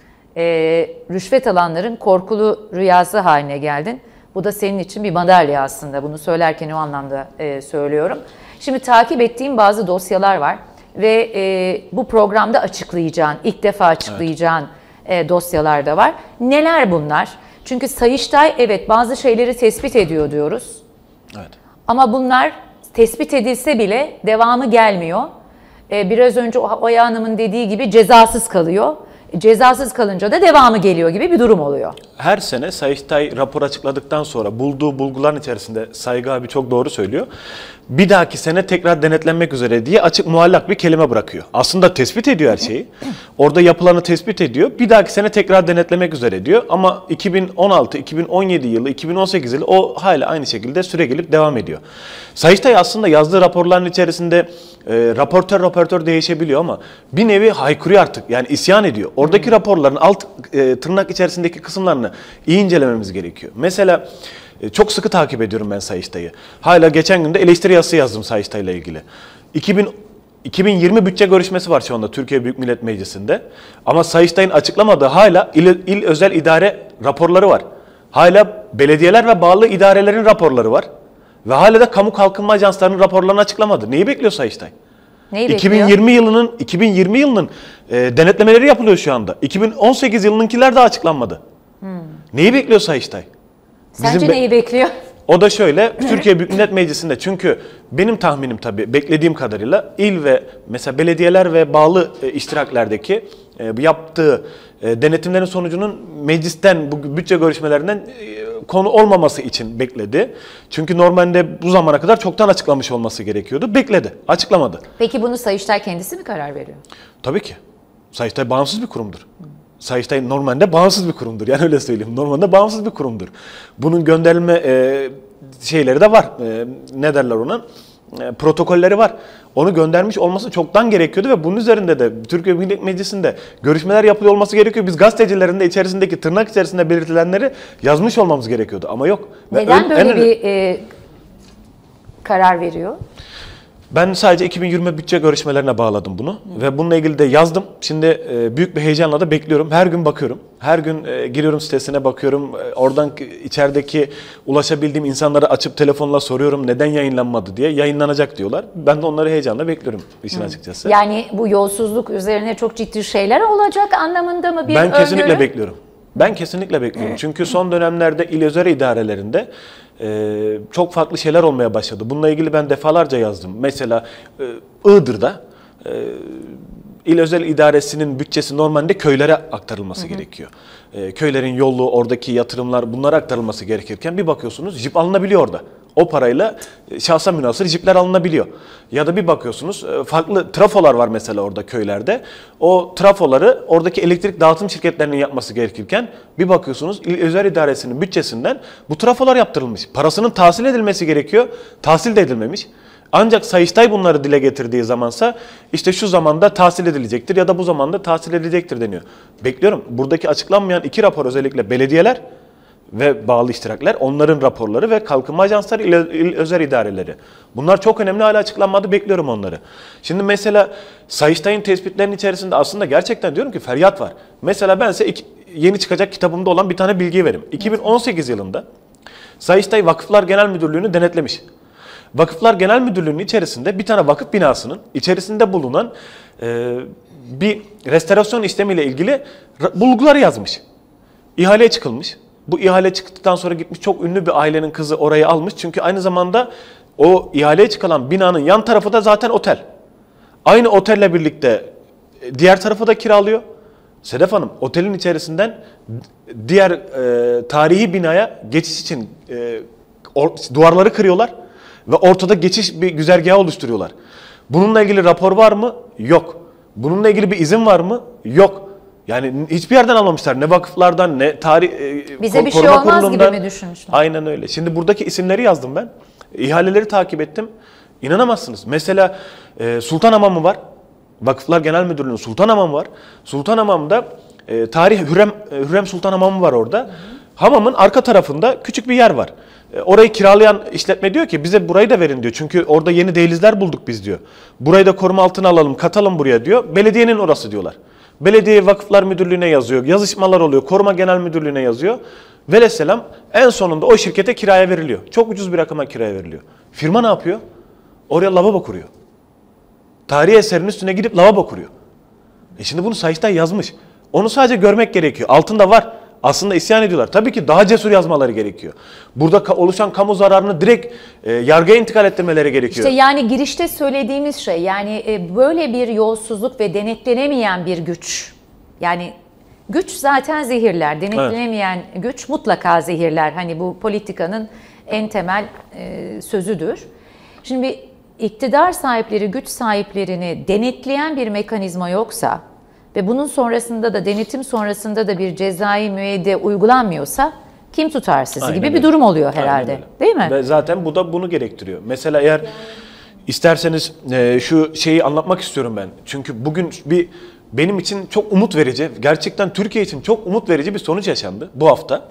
rüşvet alanların korkulu rüyası haline geldin. Bu da senin için bir madalya aslında. Bunu söylerken o anlamda söylüyorum. Şimdi takip ettiğim bazı dosyalar var ve bu programda açıklayacağın, ilk defa açıklayacağın dosyalar da var. Neler bunlar? Çünkü Sayıştay evet bazı şeyleri tespit ediyor diyoruz. Evet. Ama bunlar tespit edilse bile devamı gelmiyor. Biraz önce Oya Hanım'ın dediği gibi cezasız kalıyor. Cezasız kalınca da devamı geliyor gibi bir durum oluyor. Her sene Sayıştay rapor açıkladıktan sonra bulduğu bulguların içerisinde Saygı abi çok doğru söylüyor. Bir dahaki sene tekrar denetlenmek üzere diye açık muallak bir kelime bırakıyor. Aslında tespit ediyor her şeyi. Orada yapılanı tespit ediyor. Bir dahaki sene tekrar denetlemek üzere diyor. Ama 2016, 2017 yılı, 2018 yılı o hala aynı şekilde süre gelip devam ediyor. Sayıştay aslında yazdığı raporların içerisinde raportör değişebiliyor ama bir nevi haykırıyor artık. Yani isyan ediyor. Oradaki raporların alt tırnak içerisindeki kısımlarını iyi incelememiz gerekiyor. Mesela çok sıkı takip ediyorum ben Sayıştay'ı. Hala geçen gün de eleştiri yazısı yazdım Sayıştay'la ilgili. 2020 bütçe görüşmesi var şu anda Türkiye Büyük Millet Meclisi'nde. Ama Sayıştay'ın açıklamadığı hala il özel idare raporları var. Hala belediyeler ve bağlı idarelerin raporları var. Ve hala da kamu kalkınma ajanslarının raporlarını açıklamadı. Neyi bekliyor Sayıştay? Neyi bekliyor? 2020 yılının denetlemeleri yapılıyor şu anda. 2018 yılınınkiler daha açıklanmadı. Neyi bekliyor Sayıştay? Sence neyi bekliyor? O da şöyle, Türkiye Büyük Millet Meclisi'nde çünkü benim tahminim tabii beklediğim kadarıyla il ve mesela belediyeler ve bağlı iştiraklerdeki yaptığı denetimlerin sonucunun meclisten bu bütçe görüşmelerinden konu olmaması için bekledi. Çünkü normalde bu zamana kadar çoktan açıklamış olması gerekiyordu. Bekledi, açıklamadı. Peki bunu Sayıştay kendisi mi karar veriyor? Tabii ki. Sayıştay bağımsız bir kurumdur. Sayıştay normalde bağımsız bir kurumdur. Yani öyle söyleyeyim. Normalde bağımsız bir kurumdur. Bunun gönderilme şeyleri de var. Ne derler ona? Protokolleri var. Onu göndermiş olması çoktan gerekiyordu ve bunun üzerinde de Türkiye Büyük Millet Meclisi'nde görüşmeler yapılıyor olması gerekiyor. Biz gazetecilerin de içerisindeki tırnak içerisinde belirtilenleri yazmış olmamız gerekiyordu ama yok. Neden böyle bir karar veriyor? Ben sadece 2020 bütçe görüşmelerine bağladım bunu ve bununla ilgili de yazdım. Şimdi büyük bir heyecanla da bekliyorum. Her gün bakıyorum. Her gün giriyorum sitesine bakıyorum. Oradan içerideki ulaşabildiğim insanlara açıp telefonla soruyorum neden yayınlanmadı diye. Yayınlanacak diyorlar. Ben de onları heyecanla bekliyorum işin açıkçası. Yani bu yolsuzluk üzerine çok ciddi şeyler olacak anlamında mı bir öngörü? Ben kesinlikle bekliyorum. Ben kesinlikle bekliyorum. Çünkü son dönemlerde il özel idarelerinde çok farklı şeyler olmaya başladı. Bununla ilgili ben defalarca yazdım. Mesela Iğdır'da il özel idaresinin bütçesi normalde köylere aktarılması gerekiyor. Köylerin yolu, oradaki yatırımlar bunlara aktarılması gerekirken bir bakıyorsunuz jip alınabiliyor orada. O parayla şahsa münhasır jipler alınabiliyor. Ya da bir bakıyorsunuz farklı trafolar var mesela orada köylerde. O trafoları oradaki elektrik dağıtım şirketlerinin yapması gerekirken bir bakıyorsunuz il özel idaresinin bütçesinden bu trafolar yaptırılmış. Parasının tahsil edilmesi gerekiyor. Tahsil de edilmemiş. Ancak Sayıştay bunları dile getirdiği zamansa işte şu zamanda tahsil edilecektir ya da bu zamanda tahsil edilecektir deniyor. Bekliyorum. Buradaki açıklanmayan 2 rapor, özellikle belediyeler ve bağlı iştirakler, onların raporları ve kalkınma ajansları, il özel idareleri. Bunlar çok önemli, hala açıklanmadı, bekliyorum onları. Şimdi mesela Sayıştay'ın tespitlerinin içerisinde aslında gerçekten diyorum ki feryat var. Mesela ben size yeni çıkacak kitabımda olan bir tane bilgi vereyim. 2018 yılında Sayıştay Vakıflar Genel Müdürlüğü'nü denetlemiş. Vakıflar Genel Müdürlüğü'nün içerisinde bir tane vakıf binasının içerisinde bulunan bir restorasyon işlemiyle ilgili bulguları yazmış. İhaleye çıkılmış. Bu ihale çıktıktan sonra gitmiş, çok ünlü bir ailenin kızı orayı almış. Çünkü aynı zamanda o ihaleye çıkılan binanın yan tarafı da zaten otel. Aynı otelle birlikte diğer tarafı da kiralıyor. Sedef Hanım, otelin içerisinden diğer tarihi binaya geçiş için duvarları kırıyorlar ve ortada geçiş bir güzergahı oluşturuyorlar. Bununla ilgili rapor var mı? Yok. Bununla ilgili bir izin var mı? Yok. Yani hiçbir yerden almamışlar. Ne vakıflardan, ne tarih bize bir şey olmaz gibi mi düşünmüşler? Aynen öyle. Şimdi buradaki isimleri yazdım ben. İhaleleri takip ettim. İnanamazsınız. Mesela Sultanhamamı var. Vakıflar Genel Müdürlüğü'nün Sultanhamamı var. Sultanhamam'da tarih Hürrem Sultanhamamı var orada. Hamamın arka tarafında küçük bir yer var. Orayı kiralayan işletme diyor ki bize burayı da verin diyor. Çünkü orada yeni dehlizler bulduk biz diyor. Burayı da koruma altına alalım, katalım buraya diyor. Belediyenin orası diyorlar. Belediye Vakıflar Müdürlüğü'ne yazıyor. Yazışmalar oluyor. Koruma Genel Müdürlüğü'ne yazıyor. Velesselam en sonunda o şirkete kiraya veriliyor. Çok ucuz bir rakama kiraya veriliyor. Firma ne yapıyor? Oraya lavabo kuruyor. Tarihi eserin üstüne gidip lavabo kuruyor. Şimdi bunu Sayıştay yazmış. Onu sadece görmek gerekiyor. Altında var. Aslında isyan ediyorlar. Tabii ki daha cesur yazmaları gerekiyor. Burada oluşan kamu zararını direkt yargıya intikal ettirmeleri gerekiyor. İşte yani girişte söylediğimiz şey, yani böyle bir yolsuzluk ve denetlenemeyen bir güç. Yani güç zaten zehirler. Denetlenemeyen güç mutlaka zehirler. Hani bu politikanın en temel sözüdür. Şimdi iktidar sahipleri, güç sahiplerini denetleyen bir mekanizma yoksa ve bunun sonrasında da, denetim sonrasında da bir cezai müeyyide uygulanmıyorsa kim tutar sizi Aynen gibi öyle. bir durum oluyor herhalde. Değil mi? Ve zaten bu da bunu gerektiriyor. Mesela eğer isterseniz şu şeyi anlatmak istiyorum ben. Çünkü bugün benim için çok umut verici, gerçekten Türkiye için çok umut verici bir sonuç yaşandı bu hafta.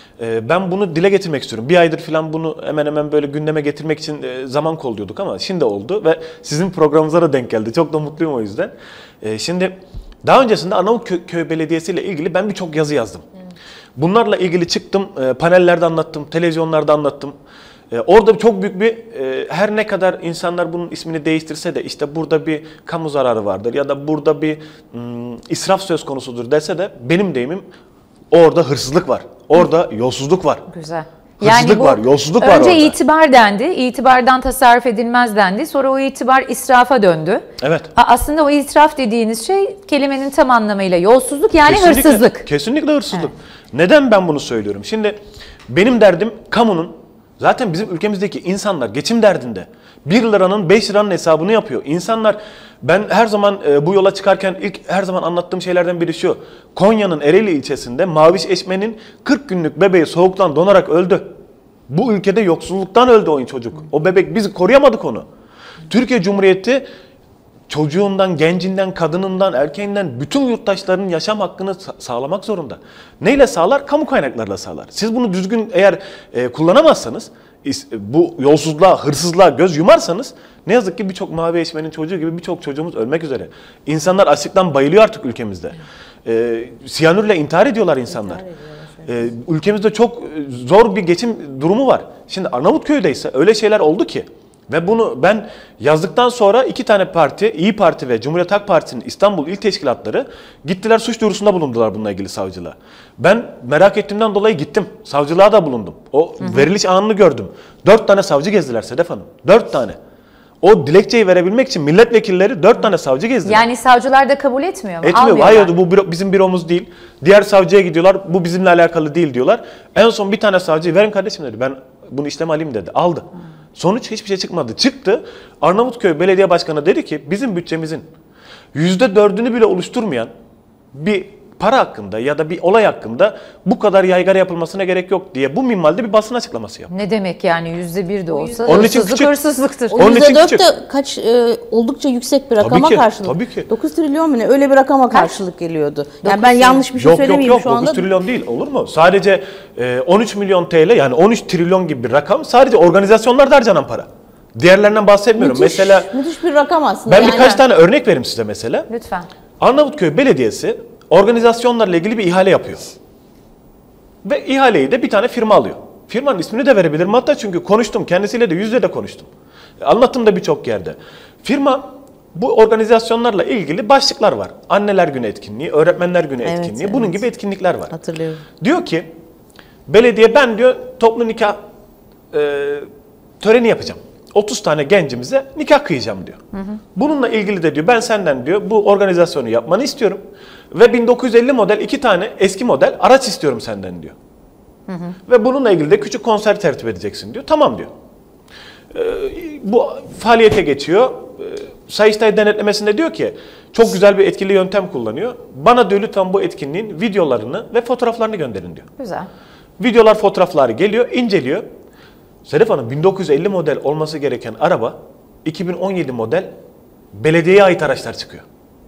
Ben bunu dile getirmek istiyorum. Bir aydır falan bunu hemen hemen böyle gündeme getirmek için zaman kolluyorduk ama şimdi oldu ve sizin programınıza da denk geldi. Çok da mutluyum o yüzden. Şimdi daha öncesinde Arnavutköy Belediyesi ile ilgili ben birçok yazı yazdım. Bunlarla ilgili çıktım, panellerde anlattım, televizyonlarda anlattım. Orada çok büyük bir, her ne kadar insanlar bunun ismini değiştirse de işte burada bir kamu zararı vardır ya da burada bir israf söz konusudur dese de benim deyimim orada hırsızlık var, orada yolsuzluk var. Güzel. Hırsızlık var, yolsuzluk var orada. Önce itibar dendi, itibardan tasarruf edilmez dendi. Sonra o itibar israfa döndü. Evet. Aslında o israf dediğiniz şey kelimenin tam anlamıyla yolsuzluk, yani Kesinlikle, hırsızlık. Kesinlikle hırsızlık. Evet. Neden ben bunu söylüyorum? Şimdi benim derdim kamunun, zaten bizim ülkemizdeki insanlar geçim derdinde. 1 liranın 5 liranın hesabını yapıyor. İnsanlar, ben her zaman bu yola çıkarken her zaman anlattığım şeylerden biri şu. Konya'nın Ereğli ilçesinde Maviş Eşme'nin 40 günlük bebeği soğuktan donarak öldü. Bu ülkede yoksulluktan öldü o çocuk. O bebek, biz koruyamadık onu. Türkiye Cumhuriyeti çocuğundan, gencinden, kadınından, erkeğinden bütün yurttaşlarının yaşam hakkını sağlamak zorunda. Neyle sağlar? Kamu kaynaklarıyla sağlar. Siz bunu düzgün eğer kullanamazsanız, bu yolsuzluğa, hırsızlığa göz yumarsanız ne yazık ki birçok Mavi Eşme'nin çocuğu gibi birçok çocuğumuz ölmek üzere. İnsanlar açlıktan bayılıyor artık ülkemizde. Siyanürle intihar ediyorlar insanlar. Ülkemizde çok zor bir geçim durumu var. Şimdi Arnavutköy'de ise öyle şeyler oldu ki ve bunu ben yazdıktan sonra 2 tane parti, İyi Parti ve Cumhuriyet Halk Partisi'nin İstanbul İl Teşkilatları gittiler, suç duyurusunda bulundular bununla ilgili savcılığa. Ben merak ettiğimden dolayı gittim. Savcılığa da bulundum. O veriliş anını gördüm. 4 tane savcı gezdiler Sedef Hanım. 4 tane. O dilekçeyi verebilmek için milletvekilleri 4 tane savcı gezdiler. Yani savcılar da kabul etmiyor mu? Etmiyor. Hayır, bu bizim büromuz değil. Diğer savcıya gidiyorlar. Bu bizimle alakalı değil diyorlar. En son bir tane savcı, verin kardeşim dedi. Ben bunu işleme alayım dedi. Aldı. Sonuç hiçbir şey çıkmadı. Çıktı. Arnavutköy Belediye Başkanı dedi ki bizim bütçemizin %4'ünü bile oluşturmayan bir para hakkında ya da bir olay hakkında bu kadar yaygara yapılmasına gerek yok diye bu minvalde bir basın açıklaması yaptı. Ne demek yani %1 de olsa Onun için hırsızlık küçük. hırsızlıktır. O Onun için %4 küçük. de oldukça yüksek bir rakama ki, karşılık. tabii ki. 9 trilyon mu ne? Öyle bir rakama karşılık geliyordu. Yani 9 ben yanlış bir şey Yok söylemeyeyim yok şu yok anda. 9 trilyon değil, olur mu? Sadece 13 milyon TL, yani 13 trilyon gibi bir rakam sadece organizasyonlarda harcanan para. Diğerlerinden bahsetmiyorum. Mesela Müthiş bir rakam aslında. ben yani. birkaç tane örnek vereyim size mesela. Lütfen. Arnavutköy Belediyesi organizasyonlarla ilgili bir ihale yapıyor. Ve ihaleyi de bir tane firma alıyor. Firmanın ismini de verebilirim hatta, çünkü konuştum. Kendisiyle de yüzde de konuştum. Anlattım da birçok yerde. Firma bu organizasyonlarla ilgili başlıklar var. Anneler Günü etkinliği, Öğretmenler Günü Evet, etkinliği. evet. Bunun gibi etkinlikler var. Hatırlıyorum. Diyor ki belediye, ben diyor toplu nikah töreni yapacağım. 30 tane gencimize nikah kıyacağım diyor. Bununla ilgili de diyor ben senden diyor bu organizasyonu yapmanı istiyorum. Ve 1950 model 2 tane eski model araç istiyorum senden diyor. Ve bununla ilgili de küçük konser tertip edeceksin diyor. Tamam diyor. Bu faaliyete geçiyor. Sayıştay denetlemesinde diyor ki çok güzel bir etkili yöntem kullanıyor. Bana diyor lütfen bu etkinliğin videolarını ve fotoğraflarını gönderin diyor. Güzel. Videolar, fotoğrafları geliyor, inceliyor. Sedef Hanım, 1950 model olması gereken araba 2017 model belediyeye ait araçlar çıkıyor.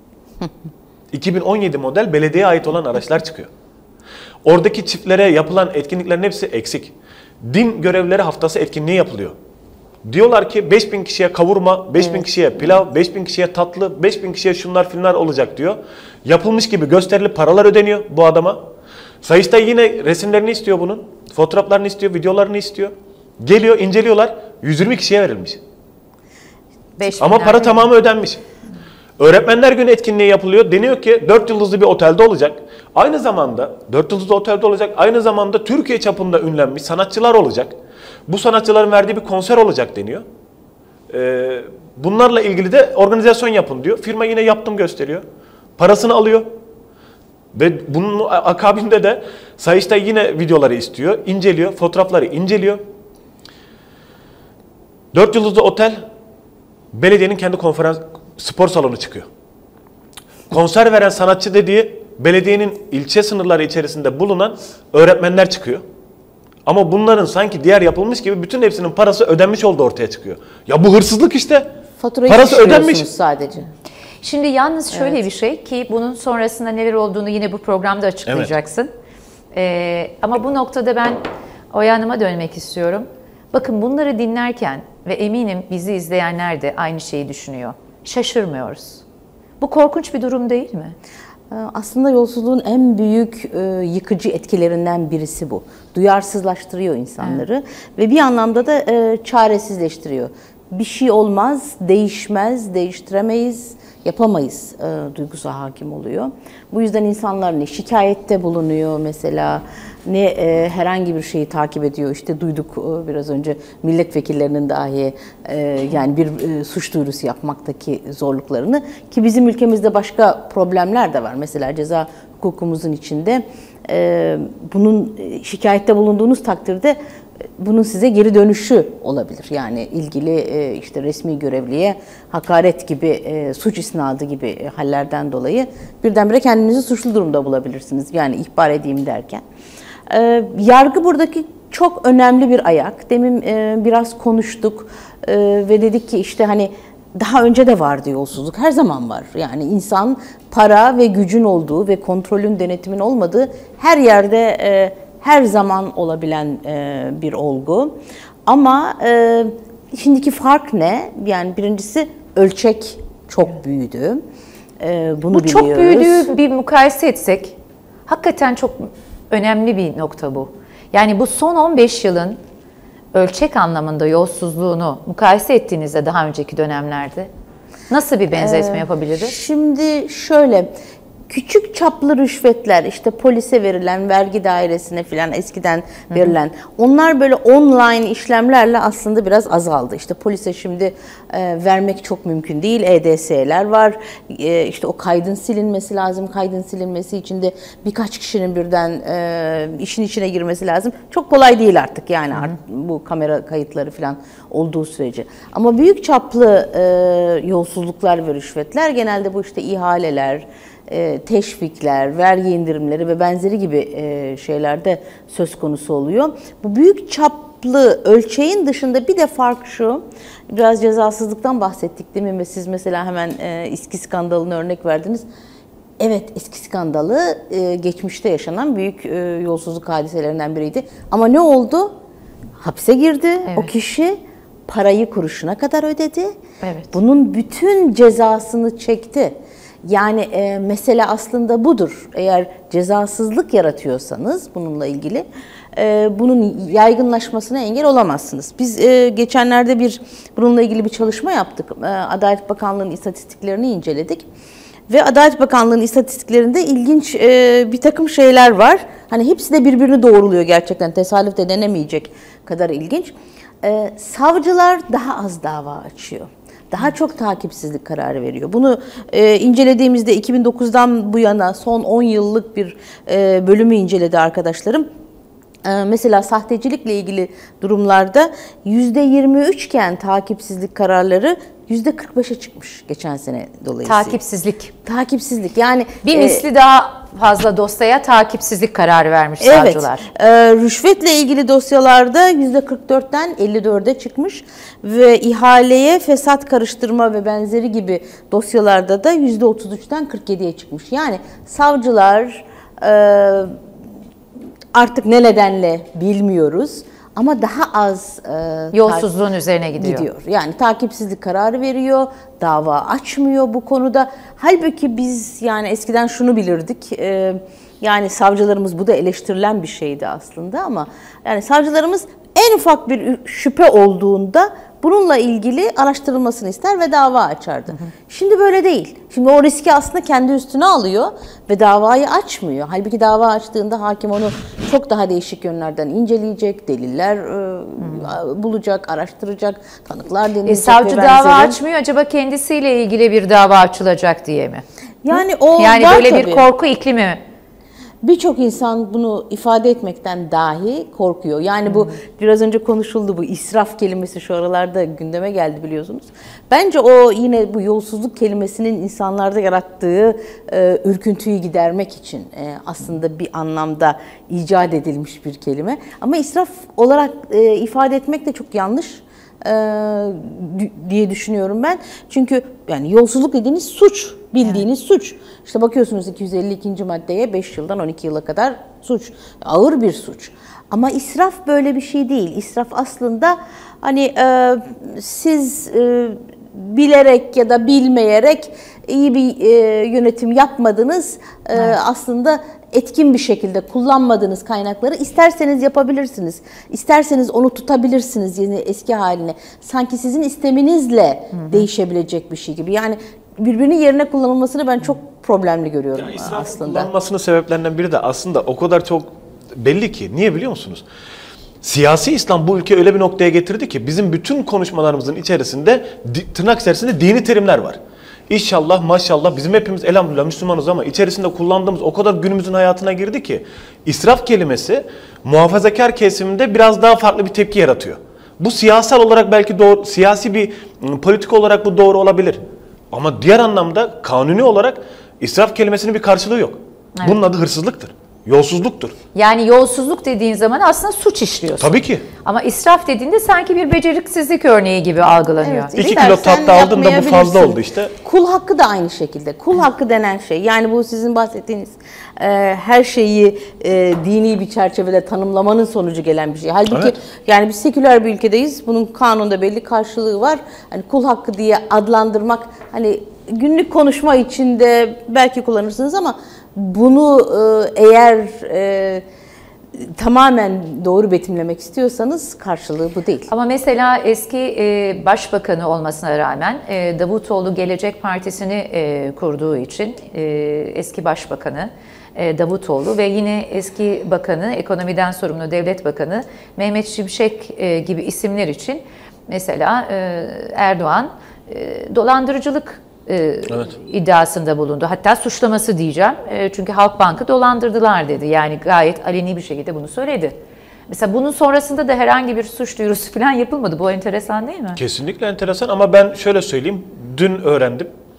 2017 model belediyeye ait olan araçlar çıkıyor. Oradaki çiftlere yapılan etkinliklerin hepsi eksik. Din görevlileri haftası etkinliği yapılıyor. Diyorlar ki 5000 kişiye kavurma, 5000 kişiye pilav, 5000 kişiye tatlı, 5000 kişiye şunlar filmler olacak diyor. Yapılmış gibi gösterilip paralar ödeniyor bu adama. Sayıştay yine resimlerini istiyor bunun. Fotoğraflarını istiyor, videolarını istiyor. Geliyor, inceliyorlar. 120 kişiye verilmiş. 5 Ama para tamamı ödenmiş. Öğretmenler Günü etkinliği yapılıyor. Deniyor ki 4 yıldızlı bir otelde olacak. Aynı zamanda 4 yıldızlı otelde olacak. Aynı zamanda Türkiye çapında ünlenmiş sanatçılar olacak. Bu sanatçıların verdiği bir konser olacak deniyor. Bunlarla ilgili de organizasyon yapın diyor. Firma yine yaptım gösteriyor. Parasını alıyor. Ve bunun akabinde de Sayıştay yine videoları istiyor. İnceliyor. Fotoğrafları inceliyor. 4 yıldızlı otel belediyenin kendi konferans spor salonu çıkıyor. Konser veren sanatçı dediği belediyenin ilçe sınırları içerisinde bulunan öğretmenler çıkıyor. Ama bunların sanki diğer yapılmış gibi bütün hepsinin parası ödenmiş olduğu ortaya çıkıyor. Ya bu hırsızlık işte. Faturayı Parası ödenmiş. sadece. Şimdi yalnız şöyle bir şey ki bunun sonrasında neler olduğunu yine bu programda açıklayacaksın. Ama bu noktada ben Oya Hanım'a dönmek istiyorum. Bakın bunları dinlerken ve eminim bizi izleyenler de aynı şeyi düşünüyor. Şaşırmıyoruz. Bu korkunç bir durum değil mi? Aslında yolsuzluğun en büyük yıkıcı etkilerinden birisi bu. Duyarsızlaştırıyor insanları ve bir anlamda da çaresizleştiriyor. Bir şey olmaz, değişmez, değiştiremeyiz, yapamayız duygusu hakim oluyor. Bu yüzden insanlar ne şikayette bulunuyor mesela, ne herhangi bir şeyi takip ediyor. İşte duyduk biraz önce milletvekillerinin dahi yani bir suç duyurusu yapmaktaki zorluklarını, ki bizim ülkemizde başka problemler de var. Mesela ceza hukukumuzun içinde bunun şikayette bulunduğunuz takdirde bunun size geri dönüşü olabilir. Yani ilgili işte resmi görevliye hakaret gibi, suç isnadı gibi hallerden dolayı birdenbire kendinizi suçlu durumda bulabilirsiniz. Yani ihbar edeyim derken. Yargı buradaki çok önemli bir ayak. Demin biraz konuştuk ve dedik ki işte hani daha önce de vardı yolsuzluk, her zaman var. Yani insan para ve gücün olduğu ve kontrolün, denetimin olmadığı her yerde her zaman olabilen bir olgu. Ama şimdiki fark ne? Yani birincisi ölçek çok büyüdü. Bunu Bu biliyoruz. çok büyüdüğü bir mukayese etsek hakikaten çok önemli bir nokta bu. Yani bu son 15 yılın ölçek anlamında yolsuzluğunu mukayese ettiğinizde daha önceki dönemlerde nasıl bir benzetme yapabiliriz? Şimdi şöyle, küçük çaplı rüşvetler, işte polise verilen, vergi dairesine filan eskiden verilen, onlar böyle online işlemlerle aslında biraz azaldı. İşte polise şimdi vermek çok mümkün değil. EDS'ler var. İşte o kaydın silinmesi lazım. Kaydın silinmesi için de birkaç kişinin birden işin içine girmesi lazım. Çok kolay değil artık yani bu kamera kayıtları filan olduğu sürece. Ama büyük çaplı yolsuzluklar ve rüşvetler genelde bu işte ihaleler, teşvikler, vergi indirimleri ve benzeri gibi şeylerde söz konusu oluyor. Bu büyük çaplı ölçeğin dışında bir de fark şu, biraz cezasızlıktan bahsettik değil mi? Ve siz mesela hemen İSKİ skandalını örnek verdiniz. Evet, İSKİ skandalı geçmişte yaşanan büyük yolsuzluk hadiselerinden biriydi. Ama ne oldu? Hapse girdi o kişi, parayı kuruşuna kadar ödedi. Evet. Bunun bütün cezasını çekti. Yani mesele aslında budur. Eğer cezasızlık yaratıyorsanız bununla ilgili bunun yaygınlaşmasına engel olamazsınız. Biz geçenlerde bununla ilgili bir çalışma yaptık. Adalet Bakanlığı'nın istatistiklerini inceledik. Ve Adalet Bakanlığı'nın istatistiklerinde ilginç bir takım şeyler var. Hani hepsi de birbirini doğruluyor gerçekten. Tesadüf de denemeyecek kadar ilginç. Savcılar daha az dava açıyor. Daha çok takipsizlik kararı veriyor. Bunu incelediğimizde 2009'dan bu yana son 10 yıllık bir bölümü inceledi arkadaşlarım. Mesela sahtecilikle ilgili durumlarda %23 iken takipsizlik kararları %45'e çıkmış geçen sene dolayısıyla. Takipsizlik yani bir misli daha fazla dosyaya takipsizlik kararı vermiş savcılar. Evet. Rüşvetle ilgili dosyalarda %44'ten 54'e çıkmış ve ihaleye fesat karıştırma ve benzeri gibi dosyalarda da %33'ten 47'ye çıkmış. Yani savcılar artık ne nedenle bilmiyoruz ama daha az yolsuzluğun üzerine gidiyor. Yani takipsizlik kararı veriyor, dava açmıyor bu konuda. Halbuki biz yani eskiden şunu bilirdik. Yani savcılarımız, bu da eleştirilen bir şeydi aslında ama yani savcılarımız en ufak bir şüphe olduğunda bununla ilgili araştırılmasını ister ve dava açardı. Şimdi böyle değil. Şimdi o riski aslında kendi üstüne alıyor ve davayı açmıyor. Halbuki dava açtığında hakim onu çok daha değişik yönlerden inceleyecek, deliller bulacak, araştıracak, tanıklar dinleyecek. Savcı dava açmıyor, acaba kendisiyle ilgili bir dava açılacak diye mi? Yani böyle tabii bir korku iklimi mi? Birçok insan bunu ifade etmekten dahi korkuyor. Yani bu biraz önce konuşuldu, bu israf kelimesi şu aralarda gündeme geldi biliyorsunuz. Bence o yine bu yolsuzluk kelimesinin insanlarda yarattığı ürküntüyü gidermek için aslında bir anlamda icat edilmiş bir kelime. Ama israf olarak ifade etmek de çok yanlış diye düşünüyorum ben. Çünkü yani yolsuzluk dediğiniz suç, bildiğiniz suç. İşte bakıyorsunuz 252. maddeye 5 yıldan 12 yıla kadar suç. Ağır bir suç. Ama israf böyle bir şey değil. İsraf aslında hani siz bilerek ya da bilmeyerek iyi bir yönetim yapmadınız. Aslında etkin bir şekilde kullanmadığınız kaynakları isterseniz yapabilirsiniz. İsterseniz onu tutabilirsiniz yine eski haline. Sanki sizin isteminizle değişebilecek bir şey gibi. Yani birbirinin yerine kullanılmasını ben çok problemli görüyorum aslında. Kullanılmasının sebeplerinden biri de aslında o kadar çok belli ki. Niye biliyor musunuz? Siyasi İslam bu ülkeyi öyle bir noktaya getirdi ki bizim bütün konuşmalarımızın içerisinde tırnak içerisinde dini terimler var. İnşallah, maşallah, bizim hepimiz elhamdülillah Müslümanız ama içerisinde kullandığımız o kadar günümüzün hayatına girdi ki israf kelimesi muhafazakar kesiminde biraz daha farklı bir tepki yaratıyor. Bu siyasal olarak belki doğru, siyasi bir politik olarak bu doğru olabilir. Ama diğer anlamda kanuni olarak israf kelimesinin bir karşılığı yok. Evet. Bunun adı hırsızlıktır. Yolsuzluktur. Yani yolsuzluk dediğin zaman aslında suç işliyorsun. Tabii ki. Ama israf dediğinde sanki bir beceriksizlik örneği gibi algılanıyor. Evet, 2 kilo tatlı aldın da bu fazla oldu işte. Kul hakkı da aynı şekilde. Kul hakkı denen şey, yani bu sizin bahsettiğiniz her şeyi dini bir çerçevede tanımlamanın sonucu gelen bir şey. Halbuki yani biz seküler bir ülkedeyiz. Bunun kanunda belli karşılığı var. Hani kul hakkı diye adlandırmak, hani günlük konuşma içinde belki kullanırsınız ama bunu eğer tamamen doğru betimlemek istiyorsanız karşılığı bu değil. Ama mesela eski başbakanı olmasına rağmen Davutoğlu Gelecek Partisi'ni kurduğu için eski başbakanı Davutoğlu ve yine eski bakanı, ekonomiden sorumlu devlet bakanı Mehmet Şimşek gibi isimler için mesela Erdoğan dolandırıcılık iddiasında bulundu. Hatta suçlaması diyeceğim. Çünkü Halkbank'ı dolandırdılar dedi. Yani gayet aleni bir şekilde bunu söyledi. Mesela bunun sonrasında da herhangi bir suç duyurusu falan yapılmadı. Bu enteresan değil mi? Kesinlikle enteresan ama ben şöyle söyleyeyim. Dün öğrendim.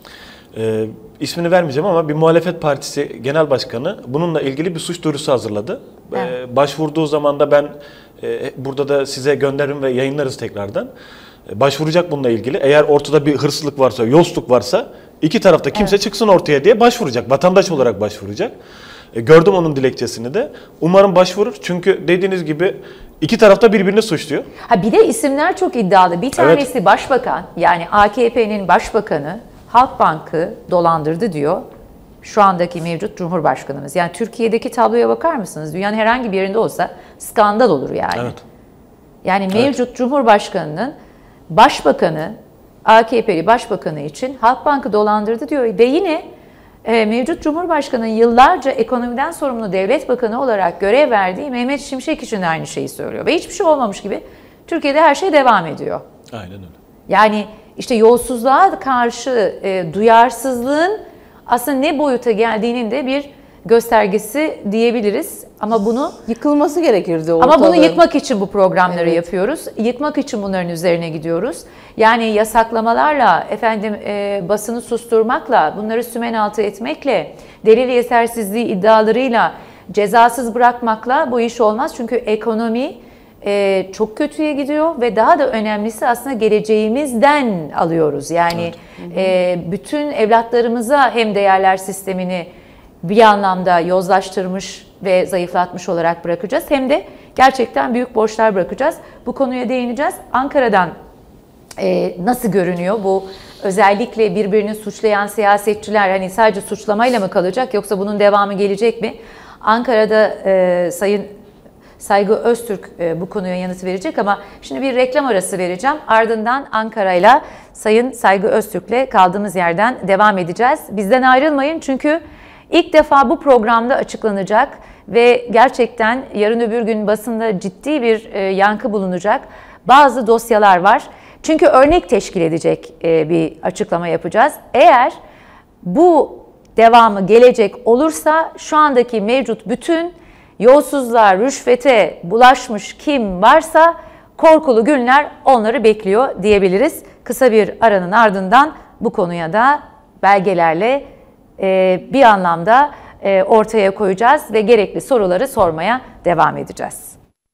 İsmini vermeyeceğim ama bir muhalefet partisi genel başkanı bununla ilgili bir suç duyurusu hazırladı. Evet. Başvurduğu zaman da ben burada da size gönderirim ve yayınlarız tekrardan. Başvuracak bununla ilgili. Eğer ortada bir hırsızlık varsa, yolsuzluk varsa iki tarafta kimse çıksın ortaya diye başvuracak. Vatandaş olarak başvuracak. Gördüm onun dilekçesini de. Umarım başvurur. Çünkü dediğiniz gibi iki tarafta birbirini suçluyor. Ha bir de isimler çok iddialı. Bir tanesi başbakan, yani AKP'nin başbakanı Halkbank'ı dolandırdı diyor. Şu andaki mevcut Cumhurbaşkanımız. Yani Türkiye'deki tabloya bakar mısınız? Dünyanın herhangi bir yerinde olsa skandal olur yani. Evet. Yani mevcut Cumhurbaşkanının başbakanı, AKP'li başbakanı için Halkbank'ı dolandırdı diyor. Ve yine mevcut Cumhurbaşkanı'nın yıllarca ekonomiden sorumlu devlet bakanı olarak görev verdiği Mehmet Şimşek için de aynı şeyi söylüyor. Ve hiçbir şey olmamış gibi Türkiye'de her şey devam ediyor. Aynen öyle. Yani işte yolsuzluğa karşı duyarsızlığın aslında ne boyuta geldiğinin de bir göstergesi diyebiliriz. Ama bunu Yıkılması gerekirdi ortalığın. Ama bunu yıkmak için bu programları yapıyoruz. Yıkmak için bunların üzerine gidiyoruz. Yani yasaklamalarla, basını susturmakla, bunları sümen altı etmekle, delil yetersizliği iddialarıyla, cezasız bırakmakla bu iş olmaz. Çünkü ekonomi çok kötüye gidiyor ve daha da önemlisi aslında geleceğimizden alıyoruz. Yani bütün evlatlarımıza hem değerler sistemini bir anlamda yozlaştırmış ve zayıflatmış olarak bırakacağız, hem de gerçekten büyük borçlar bırakacağız. Bu konuya değineceğiz. Ankara'dan nasıl görünüyor bu, özellikle birbirini suçlayan siyasetçiler, hani sadece suçlamayla mı kalacak yoksa bunun devamı gelecek mi? Ankara'da Sayın Saygı Öztürk bu konuya yanıt verecek ama şimdi bir reklam arası vereceğim. Ardından Ankara'yla Sayın Saygı Öztürk'le kaldığımız yerden devam edeceğiz. Bizden ayrılmayın çünkü ilk defa bu programda açıklanacak ve gerçekten yarın öbür gün basında ciddi bir yankı bulunacak bazı dosyalar var. Çünkü örnek teşkil edecek bir açıklama yapacağız. Eğer bu devamı gelecek olursa şu andaki mevcut bütün yolsuzluğa, rüşvete bulaşmış kim varsa korkulu günler onları bekliyor diyebiliriz. Kısa bir aranın ardından bu konuya da belgelerle bir anlamda ortaya koyacağız ve gerekli soruları sormaya devam edeceğiz.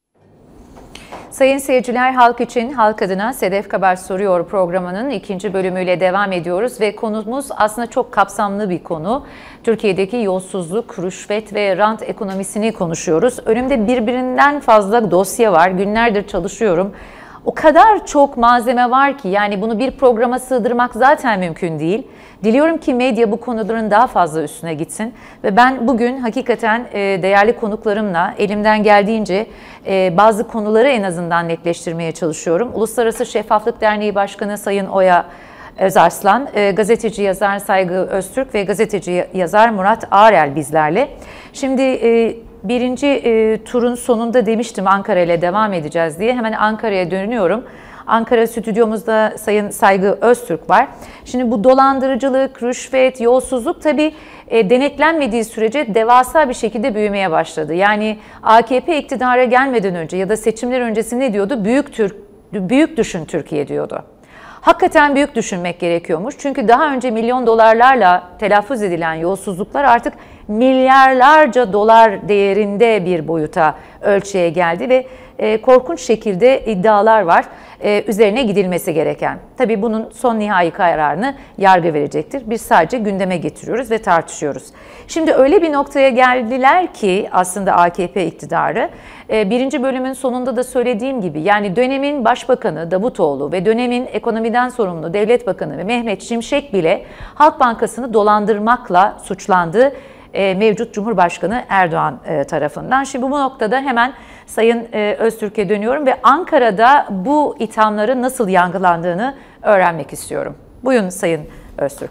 Sayın seyirciler, Halk için, Halk adına Sedef Kabar Soruyor programının ikinci bölümüyle devam ediyoruz ve konumuz aslında çok kapsamlı bir konu. Türkiye'deki yolsuzluk, rüşvet ve rant ekonomisini konuşuyoruz. Önümde birbirinden fazla dosya var. Günlerdir çalışıyorum. O kadar çok malzeme var ki yani bunu bir programa sığdırmak zaten mümkün değil. Diliyorum ki medya bu konuların daha fazla üstüne gitsin ve ben bugün hakikaten değerli konuklarımla elimden geldiğince bazı konuları en azından netleştirmeye çalışıyorum. Uluslararası Şeffaflık Derneği Başkanı Sayın Oya Özarslan, gazeteci yazar Saygı Öztürk ve gazeteci yazar Murat Ağrel bizlerle. Şimdi birinci turun sonunda demiştim Ankara ile devam edeceğiz diye. Hemen Ankara'ya dönüyorum. Ankara stüdyomuzda Sayın Saygı Öztürk var. Şimdi bu dolandırıcılık, rüşvet, yolsuzluk tabii denetlenmediği sürece devasa bir şekilde büyümeye başladı. Yani AKP iktidara gelmeden önce ya da seçimler öncesi ne diyordu? Büyük düşün Türkiye diyordu. Hakikaten büyük düşünmek gerekiyormuş. Çünkü daha önce milyon dolarlarla telaffuz edilen yolsuzluklar artık milyarlarca dolar değerinde bir boyuta, ölçüye geldi ve korkunç şekilde iddialar var üzerine gidilmesi gereken. Tabii bunun son nihai kararını yargı verecektir. Biz sadece gündeme getiriyoruz ve tartışıyoruz. Şimdi öyle bir noktaya geldiler ki aslında AKP iktidarı, birinci bölümün sonunda da söylediğim gibi yani dönemin başbakanı Davutoğlu ve dönemin ekonomiden sorumlu devlet bakanı ve Mehmet Şimşek bile Halk Bankası'nı dolandırmakla suçlandı mevcut Cumhurbaşkanı Erdoğan tarafından. Şimdi bu noktada hemen Sayın Öztürk'e dönüyorum ve Ankara'da bu ithamların nasıl yankılandığını öğrenmek istiyorum. Buyurun Sayın Öztürk.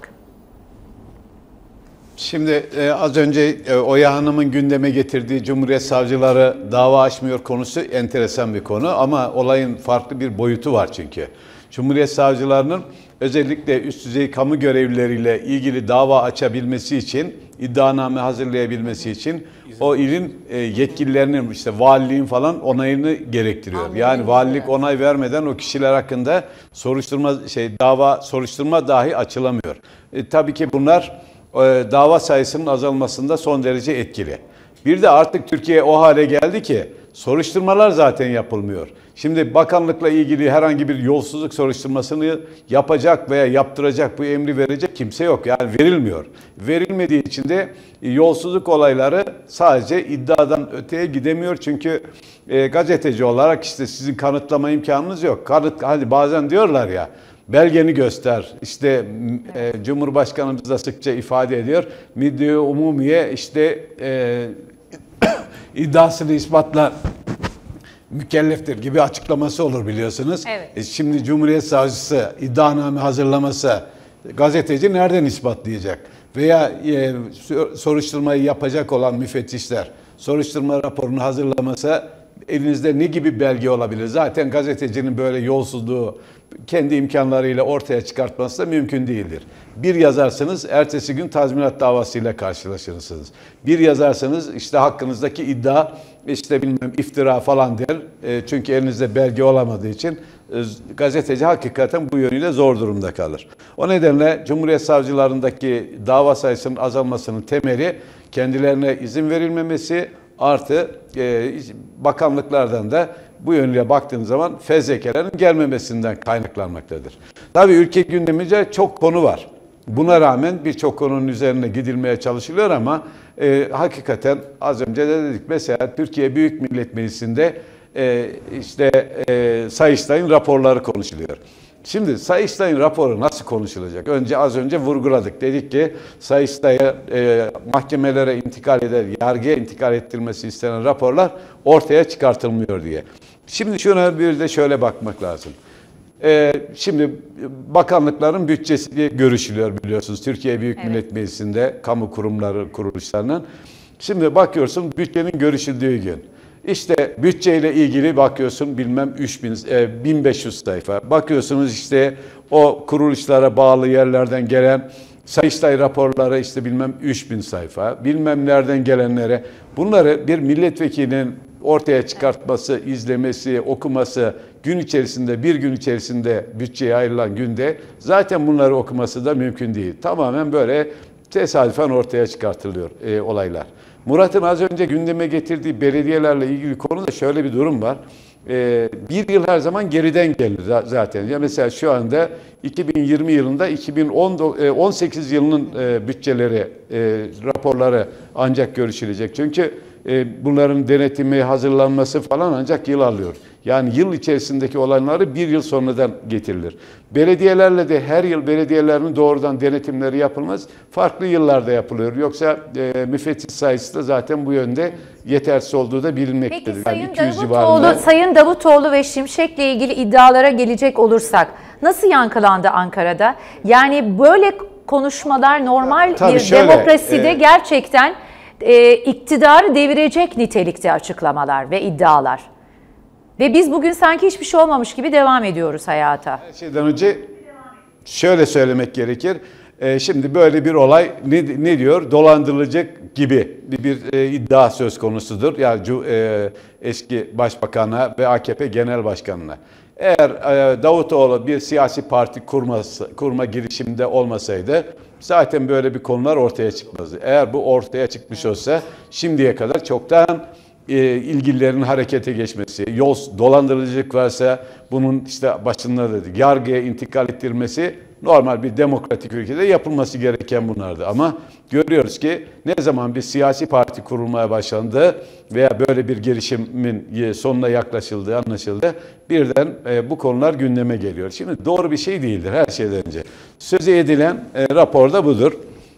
Şimdi az önce Oya Hanım'ın gündeme getirdiği Cumhuriyet Savcıları dava açmıyor konusu enteresan bir konu ama olayın farklı bir boyutu var çünkü. Cumhuriyet savcılarının özellikle üst düzey kamu görevlileriyle ilgili dava açabilmesi için, iddianame hazırlayabilmesi için o ilin yetkililerinin, işte valiliğin falan onayını gerektiriyor. Anladım. Yani valilik onay vermeden o kişiler hakkında soruşturma dahi açılamıyor. Tabii ki bunlar dava sayısının azalmasında son derece etkili. Bir de artık Türkiye o hale geldi ki soruşturmalar zaten yapılmıyor. Şimdi bakanlıkla ilgili herhangi bir yolsuzluk soruşturmasını yapacak veya yaptıracak, bu emri verecek kimse yok. Yani verilmiyor. Verilmediği için de yolsuzluk olayları sadece iddiadan öteye gidemiyor. Çünkü gazeteci olarak işte sizin kanıtlama imkanınız yok. Hani bazen diyorlar ya, belgeni göster. İşte Cumhurbaşkanımız da sıkça ifade ediyor. Müddet-i umumiye işte iddiasını ispatla mükelleftir gibi açıklaması olur biliyorsunuz. Evet. Şimdi Cumhuriyet Savcısı iddianame hazırlamasa gazeteci nereden ispatlayacak? Veya soruşturmayı yapacak olan müfettişler soruşturma raporunu hazırlamasa elinizde ne gibi belge olabilir? Zaten gazetecinin böyle yolsuzluğu kendi imkanlarıyla ortaya çıkartması da mümkün değildir. Bir yazarsınız, ertesi gün tazminat davasıyla karşılaşırsınız. Bir yazarsanız işte hakkınızdaki iddia işte bilmem iftira falan der. Çünkü elinizde belge olamadığı için gazeteci hakikaten bu yönüyle zor durumda kalır. O nedenle Cumhuriyet savcılarındaki dava sayısının azalmasının temeli kendilerine izin verilmemesi, artı bakanlıklardan da bu yönüyle baktığınız zaman fezlekelerin gelmemesinden kaynaklanmaktadır. Tabii ülke gündeminde çok konu var. Buna rağmen birçok konunun üzerine gidilmeye çalışılıyor ama hakikaten az önce de dedik, mesela Türkiye Büyük Millet Meclisi'nde Sayıştay'ın raporları konuşuluyor. Şimdi Sayıştay'ın raporu nasıl konuşulacak? Az önce vurguladık. Dedik ki Sayıştay'a mahkemelere intikal eder, yargıya intikal ettirilmesi istenen raporlar ortaya çıkartılmıyor diye. Şimdi şuna bir de şöyle bakmak lazım. Şimdi bakanlıkların bütçesi görüşülüyor biliyorsunuz. Türkiye Büyük Millet Meclisi'nde kamu kurumları, kuruluşlarının. Şimdi bakıyorsun bütçenin görüşüldüğü gün. İşte bütçeyle ilgili bakıyorsun bilmem 1500 sayfa. Bakıyorsunuz işte o kuruluşlara bağlı yerlerden gelen Sayıştay raporları işte bilmem 3000 sayfa. Bilmem nereden gelenlere. Bunları bir milletvekilinin ortaya çıkartması, izlemesi, okuması gün içerisinde, bir gün içerisinde bütçeye ayrılan günde zaten bunları okuması da mümkün değil. Tamamen böyle tesadüfen ortaya çıkartılıyor olaylar. Murat'ın az önce gündeme getirdiği belediyelerle ilgili konuda şöyle bir durum var. Bir yıl her zaman geriden gelir zaten. Ya mesela şu anda 2020 yılında 2018 yılının bütçeleri, raporları ancak görüşülecek. Çünkü bunların denetimi, hazırlanması falan ancak yıl alıyor. Yani yıl içerisindeki olanları bir yıl sonradan getirilir. Belediyelerle de her yıl belediyelerin doğrudan denetimleri yapılmaz. Farklı yıllarda yapılıyor. Yoksa müfettiş sayısı da zaten bu yönde yetersiz olduğu da bilinmektedir. Peki Yani Sayın Davutoğlu ve Şimşek'le ilgili iddialara gelecek olursak nasıl yankılandı Ankara'da? Yani böyle konuşmalar normal Tabii bir şöyle, demokraside gerçekten iktidarı devirecek nitelikte açıklamalar ve iddialar. Ve biz bugün sanki hiçbir şey olmamış gibi devam ediyoruz hayata. Her şeyden önce şöyle söylemek gerekir. Şimdi böyle bir olay ne diyor? Dolandırılacak gibi bir iddia söz konusudur. Yani eski başbakana ve AKP genel başkanına. Eğer Davutoğlu bir siyasi parti kurma girişiminde olmasaydı zaten böyle bir konular ortaya çıkmazdı. Eğer bu ortaya çıkmış olsa şimdiye kadar çoktan ilgililerin harekete geçmesi, dolandırıcılık varsa bunun işte başında dedik yargıya intikal ettirilmesi normal bir demokratik ülkede yapılması gereken bunlardı. Ama görüyoruz ki ne zaman bir siyasi parti kurulmaya başlandı veya böyle bir girişimin sonuna yaklaşıldığı anlaşıldı, birden bu konular gündeme geliyor. Şimdi doğru bir şey değildir her şeyden önce. Sözü edilen raporda budur.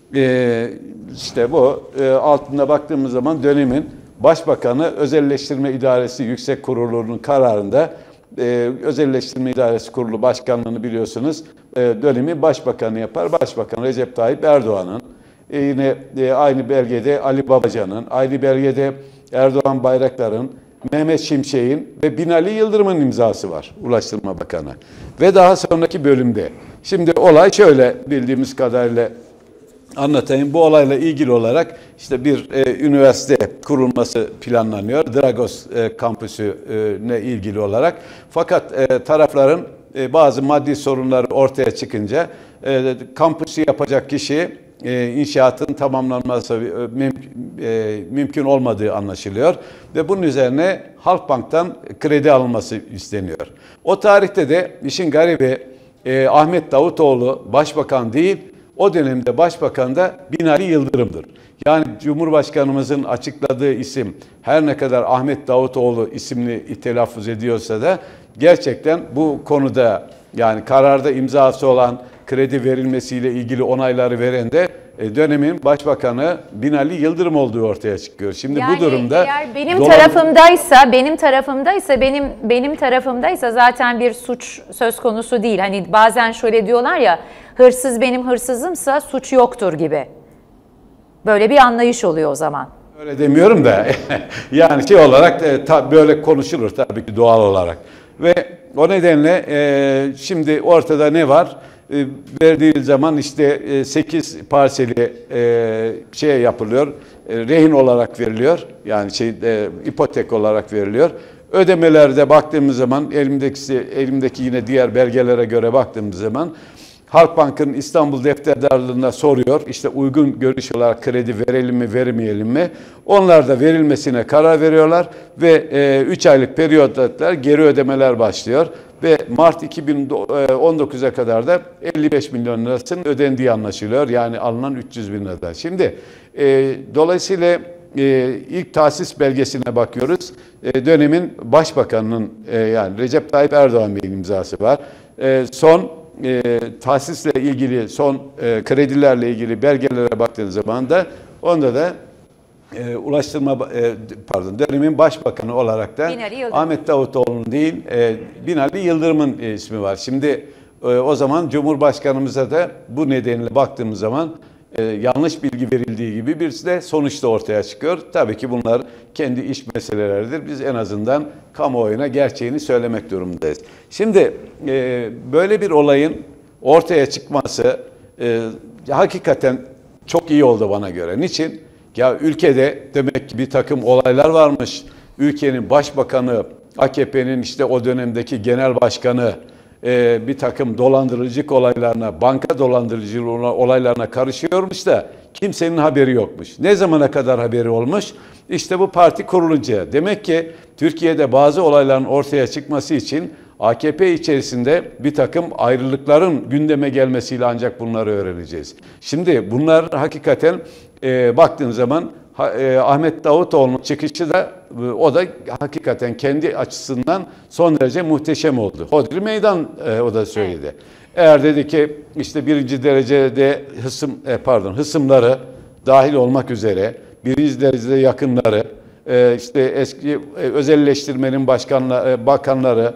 İşte bu altında baktığımız zaman dönemin Başbakanı Özelleştirme İdaresi Yüksek Kurulu'nun kararında Özelleştirme İdaresi Kurulu Başkanlığını biliyorsunuz dönemi Başbakanı yapar. Başbakan Recep Tayyip Erdoğan'ın, yine aynı belgede Ali Babacan'ın, aynı belgede Erdoğan Bayraktar'ın, Mehmet Şimşek'in ve Binali Yıldırım'ın imzası var, Ulaştırma Bakanı. Ve daha sonraki bölümde. Şimdi olay şöyle, bildiğimiz kadarıyla anlatayım. Bu olayla ilgili olarak işte bir üniversite kurulması planlanıyor. Dragos kampüsüne ilgili olarak. Fakat tarafların bazı maddi sorunları ortaya çıkınca kampüsü yapacak kişi inşaatın tamamlanması mümkün olmadığı anlaşılıyor. Ve bunun üzerine Halkbank'tan kredi alınması isteniyor. O tarihte de işin garibi Ahmet Davutoğlu başbakan değil, o dönemde başbakan da Binali Yıldırım'dır. Yani Cumhurbaşkanımızın açıkladığı isim her ne kadar Ahmet Davutoğlu isimli telaffuz ediyorsa da gerçekten bu konuda yani kararda imzası olan kredi verilmesiyle ilgili onayları veren de dönemin başbakanı Binali Yıldırım olduğu ortaya çıkıyor. Şimdi yani bu durumda eğer benim tarafımdaysa zaten bir suç söz konusu değil. Hani bazen şöyle diyorlar ya, hırsız benim hırsızımsa suç yoktur gibi. Böyle bir anlayış oluyor o zaman. Öyle demiyorum da yani şey olarak böyle konuşulur tabii ki doğal olarak. Ve o nedenle şimdi ortada ne var? Verdiği zaman işte 8 parseli şey yapılıyor, rehin olarak veriliyor. Yani ipotek olarak veriliyor. Ödemelerde baktığımız zaman elimdeki yine diğer belgelere göre baktığımız zaman Halkbank'ın İstanbul Defterdarlığı'na soruyor. İşte uygun görüş olarak kredi verelim mi, vermeyelim mi? Onlar da verilmesine karar veriyorlar ve 3 aylık periyotlar geri ödemeler başlıyor. Ve Mart 2019'a kadar da 55 milyon lirasının ödendiği anlaşılıyor. Yani alınan 300 bin liradan. Şimdi dolayısıyla ilk tahsis belgesine bakıyoruz. Dönemin başbakanının yani Recep Tayyip Erdoğan Bey'in imzası var. Son tahsisle ilgili son kredilerle ilgili belgelere baktığınız zaman da onda da dönemin başbakanı olarak da Ahmet Davutoğlu'nun değil Binali Yıldırım'ın ismi var. Şimdi o zaman Cumhurbaşkanımıza da bu nedenle baktığımız zaman yanlış bilgi verildiği gibi birisi de sonuçta ortaya çıkıyor. Tabii ki bunlar kendi iş meseleleridir. Biz en azından kamuoyuna gerçeğini söylemek durumundayız. Şimdi böyle bir olayın ortaya çıkması hakikaten çok iyi oldu bana göre. Niçin? Ya ülkede demek ki bir takım olaylar varmış. Ülkenin başbakanı, AKP'nin işte o dönemdeki genel başkanı bir takım dolandırıcılık olaylarına, banka dolandırıcılığı olaylarına karışıyormuş da kimsenin haberi yokmuş. Ne zamana kadar haberi olmuş? İşte bu parti kurulunca. Demek ki Türkiye'de bazı olayların ortaya çıkması için AKP içerisinde bir takım ayrılıkların gündeme gelmesiyle ancak bunları öğreneceğiz. Şimdi bunlar hakikaten baktığın zaman Ahmet Davutoğlu'nun çıkışı da o da hakikaten kendi açısından son derece muhteşem oldu. Hodri meydan o da söyledi. Eğer dedi ki işte birinci derecede hısımları dahil olmak üzere birinci derecede yakınları işte eski özelleştirmenin bakanları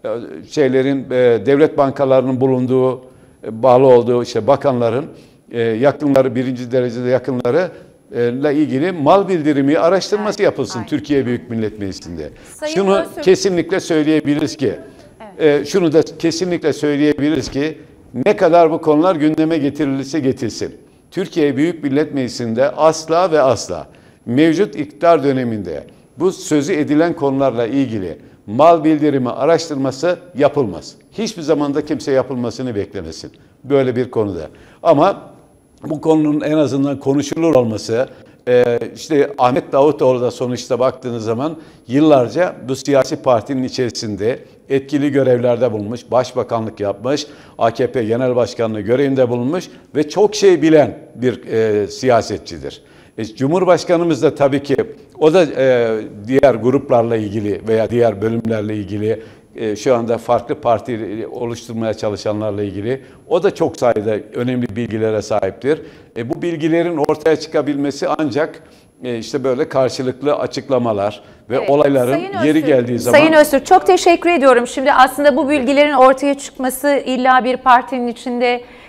devlet bankalarının bulunduğu bağlı olduğu işte bakanların yakınları birinci derecede yakınları ile ilgili mal bildirimi araştırması yapılsın Türkiye Büyük Millet Meclisi'nde. Şunu kesinlikle söyleyebiliriz ki, şunu da kesinlikle söyleyebiliriz ki ne kadar bu konular gündeme getirilirse getirsin. Türkiye Büyük Millet Meclisi'nde asla ve asla mevcut iktidar döneminde bu sözü edilen konularla ilgili mal bildirimi araştırması yapılmaz. Hiçbir zamanda kimse yapılmasını beklemesin böyle bir konuda. Ama bu konunun en azından konuşulur olması, işte Ahmet Davutoğlu da sonuçta baktığınız zaman yıllarca bu siyasi partinin içerisinde etkili görevlerde bulunmuş, başbakanlık yapmış, AKP Genel Başkanlığı görevinde bulunmuş ve çok şey bilen bir siyasetçidir. Cumhurbaşkanımız da tabii ki o da diğer gruplarla ilgili veya diğer bölümlerle ilgili şu anda farklı parti oluşturmaya çalışanlarla ilgili o da çok sayıda önemli bilgilere sahiptir. Bu bilgilerin ortaya çıkabilmesi ancak işte böyle karşılıklı açıklamalar ve olayların yeri geldiği zaman... Sayın Öztürk çok teşekkür ediyorum. Şimdi aslında bu bilgilerin ortaya çıkması illa bir partinin içinde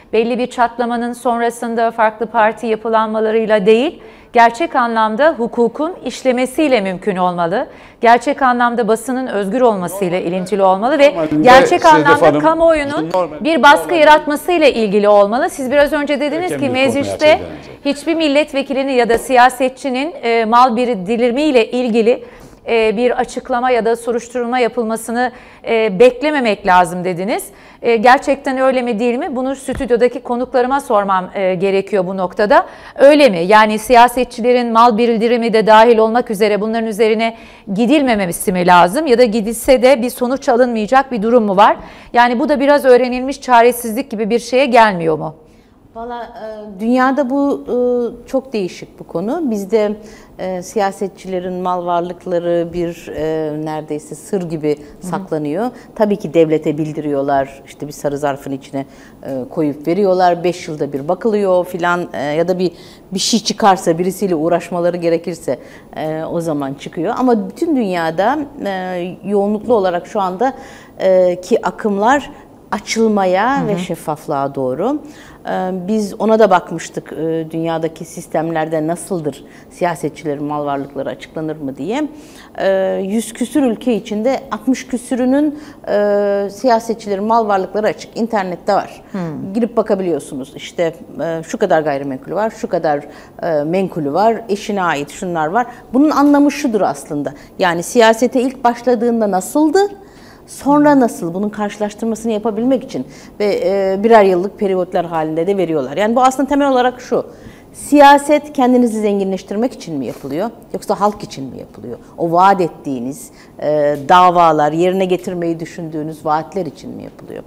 belli bir çatlamanın sonrasında farklı parti yapılanmalarıyla değil, gerçek anlamda hukukun işlemesiyle mümkün olmalı. Gerçek anlamda basının özgür olmasıyla ilintili olmalı ve gerçek anlamda kamuoyunun bir baskı yaratmasıyla ilgili olmalı. Siz biraz önce dediniz ki mecliste hiçbir milletvekilinin ya da siyasetçinin mal biriktirimiyle ilgili bir açıklama ya da soruşturma yapılmasını beklememek lazım dediniz. Gerçekten öyle mi değil mi? Bunu stüdyodaki konuklarıma sormam gerekiyor bu noktada. Öyle mi? Yani siyasetçilerin mal biriktirimi de dahil olmak üzere bunların üzerine gidilmemesi mi lazım? Ya da gidilse de bir sonuç alınmayacak bir durum mu var? Yani bu da biraz öğrenilmiş çaresizlik gibi bir şeye gelmiyor mu? Valla dünyada bu çok değişik bu konu. Bizde siyasetçilerin mal varlıkları bir neredeyse sır gibi saklanıyor. Tabii ki devlete bildiriyorlar, işte bir sarı zarfın içine koyup veriyorlar. 5 yılda bir bakılıyor filan ya da bir şey çıkarsa, birisiyle uğraşmaları gerekirse o zaman çıkıyor. Ama bütün dünyada yoğunluklu olarak şu anda ki akımlar açılmaya ve şeffaflığa doğru. Biz ona da bakmıştık, dünyadaki sistemlerde nasıldır siyasetçilerin mal varlıkları açıklanır mı diye. 100 küsür ülke içinde 60 küsürünün siyasetçilerin mal varlıkları açık. İnternette var. Girip bakabiliyorsunuz. İşte şu kadar gayrimenkulü var, şu kadar menkulü var, eşine ait şunlar var. Bunun anlamı şudur aslında. Yani siyasete ilk başladığında nasıldı? Sonra nasıl? Bunun karşılaştırmasını yapabilmek için ve birer yıllık periyotlar halinde de veriyorlar. Yani bu aslında temel olarak şu: siyaset kendinizi zenginleştirmek için mi yapılıyor? Yoksa halk için mi yapılıyor? O vaat ettiğiniz davalar, yerine getirmeyi düşündüğünüz vaatler için mi yapılıyor?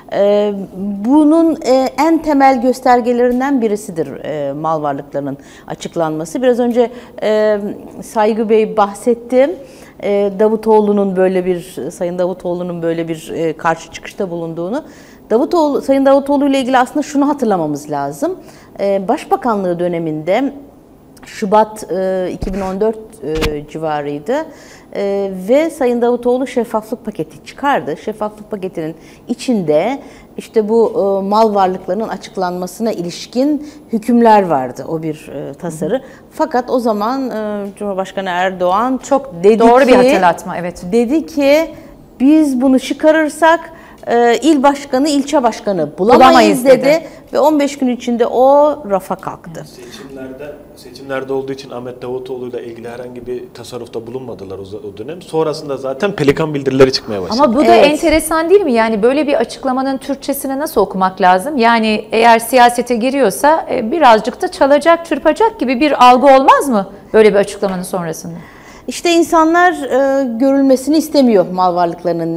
Bunun en temel göstergelerinden birisidir mal varlıklarının açıklanması. Biraz önce Saygı Bey bahsetti. Sayın Davutoğlu'nun böyle bir karşı çıkışta bulunduğunu. Sayın Davutoğlu ile ilgili aslında şunu hatırlamamız lazım. Başbakanlığı döneminde Şubat 2014 civarıydı ve Sayın Davutoğlu şeffaflık paketi çıkardı. Şeffaflık paketinin içinde işte bu mal varlıklarının açıklanmasına ilişkin hükümler vardı, o bir tasarı. Fakat o zaman Cumhurbaşkanı Erdoğan çok doğru bir hatırlatma, evet. Dedi ki biz bunu çıkarırsak il başkanı, ilçe başkanı bulamayız dedi. Ve 15 gün içinde o rafa kalktı. Seçimlerde olduğu için Ahmet Davutoğlu ile ilgili herhangi bir tasarrufta bulunmadılar o dönem. Sonrasında zaten pelikan bildirileri çıkmaya başladı. Ama bu da enteresan değil mi? Yani böyle bir açıklamanın Türkçesini nasıl okumak lazım? Yani eğer siyasete giriyorsa birazcık da çalacak, çırpacak gibi bir algı olmaz mı böyle bir açıklamanın sonrasında? İşte insanlar görülmesini istemiyor mal varlıklarının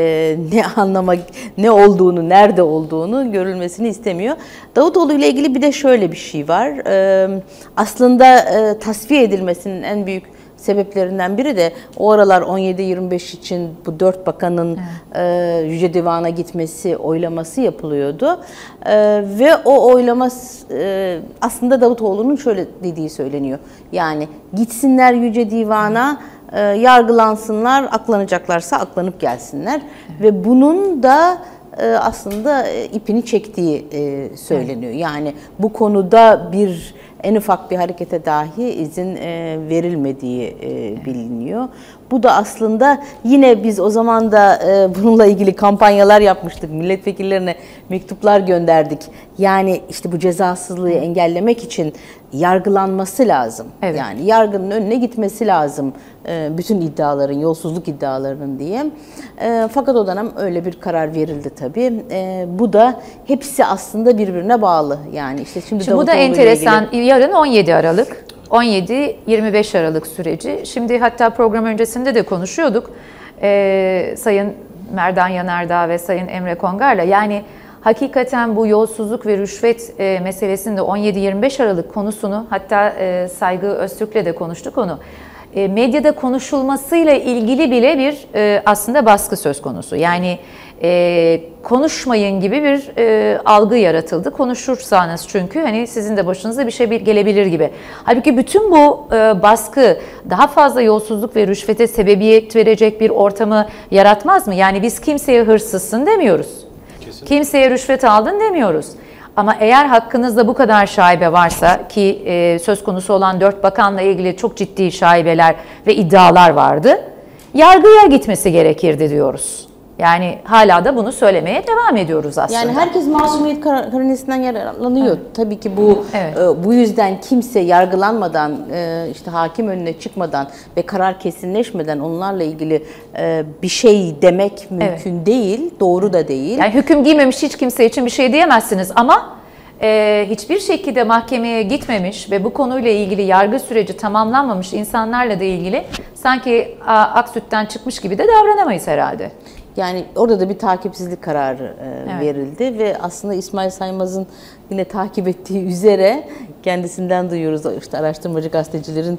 ne olduğunu, nerede olduğunu görülmesini istemiyor. Davutoğlu ile ilgili bir de şöyle bir şey var. Aslında tasfiye edilmesinin en büyük sebeplerinden biri de o aralar 17-25 için bu 4 bakanın Yüce Divan'a gitmesi, oylaması yapılıyordu. Ve o oylama aslında Davutoğlu'nun şöyle dediği söyleniyor. Yani gitsinler Yüce Divan'a, yargılansınlar, aklanacaklarsa aklanıp gelsinler. Ve bunun da aslında ipini çektiği söyleniyor. Yani bu konuda en ufak bir harekete dahi izin verilmediği biliniyor. Bu da aslında yine biz o zaman da bununla ilgili kampanyalar yapmıştık. Milletvekillerine mektuplar gönderdik. Yani işte bu cezasızlığı engellemek için yargılanması lazım. Evet. Yani yargının önüne gitmesi lazım bütün iddiaların, yolsuzluk iddialarının diye. Fakat o dönem öyle bir karar verildi tabii. Bu da hepsi aslında birbirine bağlı. Yani işte şimdi bu da enteresan. Yarın 17 Aralık. 17-25 Aralık süreci. Şimdi hatta program öncesinde de konuşuyorduk. Sayın Merdan Yanardağ ve Sayın Emre Kongar'la. Yani hakikaten bu yolsuzluk ve rüşvet meselesinde 17-25 Aralık konusunu, hatta Saygı Öztürk'le de konuştuk onu. Medyada konuşulmasıyla ilgili bile bir aslında baskı söz konusu. Yani konuşmayın gibi bir algı yaratıldı. Konuşursanız çünkü hani sizin de başınıza bir şey gelebilir gibi. Halbuki bütün bu baskı daha fazla yolsuzluk ve rüşvete sebebiyet verecek bir ortamı yaratmaz mı? Yani biz kimseye hırsızsın demiyoruz. Kesinlikle. Kimseye rüşvet aldın demiyoruz. Ama eğer hakkınızda bu kadar şaibe varsa ki söz konusu olan 4 bakanla ilgili çok ciddi şaibeler ve iddialar vardı, yargıya gitmesi gerekirdi diyoruz. Yani hala da bunu söylemeye devam ediyoruz aslında. Yani herkes masumiyet karinesinden yararlanıyor. Evet. Tabii ki bu evet. Bu yüzden kimse yargılanmadan, işte hakim önüne çıkmadan ve karar kesinleşmeden onlarla ilgili bir şey demek mümkün evet. değil, doğru da değil. Yani hüküm giymemiş hiç kimse için bir şey diyemezsiniz ama hiçbir şekilde mahkemeye gitmemiş ve bu konuyla ilgili yargı süreci tamamlanmamış insanlarla da ilgili sanki ak sütten çıkmış gibi de davranamayız herhalde. Yani orada da bir takipsizlik kararı evet. verildi ve aslında İsmail Saymaz'ın yine takip ettiği üzere kendisinden duyuyoruz, işte araştırmacı gazetecilerin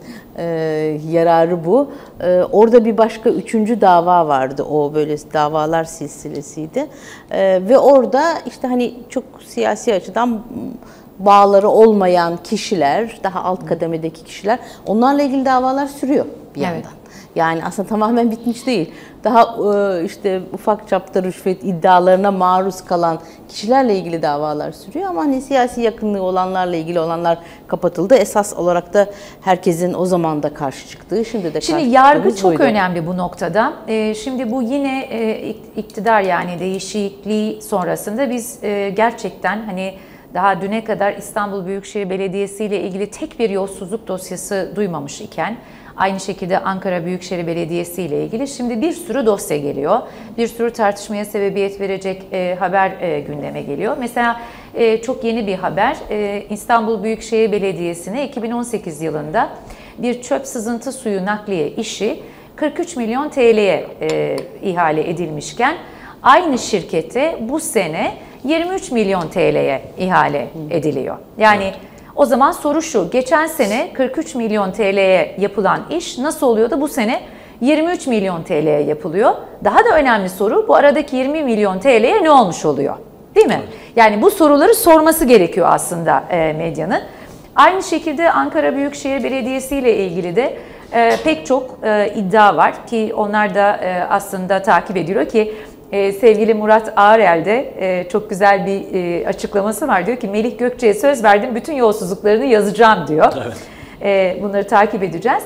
yararı bu. Orada bir başka 3. dava vardı, o böyle davalar silsilesiydi ve orada işte hani çok siyasi açıdan bağları olmayan kişiler, daha alt kademedeki kişiler, onlarla ilgili davalar sürüyor bir yandan. Evet. Yani aslında tamamen bitmiş değil. Daha işte ufak çapta rüşvet iddialarına maruz kalan kişilerle ilgili davalar sürüyor ama hani siyasi yakınlığı olanlarla ilgili olanlar kapatıldı. Esas olarak da herkesin o zaman da karşı çıktığı, şimdi de karşı çıktığı. Şimdi yargı çok önemli bu noktada. Şimdi bu yine iktidar, yani değişikliği sonrasında biz gerçekten hani daha düne kadar İstanbul Büyükşehir Belediyesi ile ilgili tek bir yolsuzluk dosyası duymamış iken, aynı şekilde Ankara Büyükşehir Belediyesi ile ilgili şimdi bir sürü dosya geliyor. Bir sürü tartışmaya sebebiyet verecek haber gündeme geliyor. Mesela çok yeni bir haber, İstanbul Büyükşehir Belediyesi'ne 2018 yılında bir çöp sızıntı suyu nakliye işi 43 milyon TL'ye ihale edilmişken aynı şirkete bu sene 23 milyon TL'ye ihale ediliyor. Yani evet. O zaman soru şu, geçen sene 43 milyon TL'ye yapılan iş nasıl oluyor da bu sene 23 milyon TL'ye yapılıyor? Daha da önemli soru, bu aradaki 20 milyon TL'ye ne olmuş oluyor? Değil mi? Yani bu soruları sorması gerekiyor aslında medyanın. Aynı şekilde Ankara Büyükşehir Belediyesi ile ilgili de pek çok iddia var ki onlar da aslında takip ediliyor ki sevgili Murat Ağrel'de çok güzel bir açıklaması var. Diyor ki Melih Gökçe'ye söz verdim, bütün yolsuzluklarını yazacağım diyor. Evet. Bunları takip edeceğiz.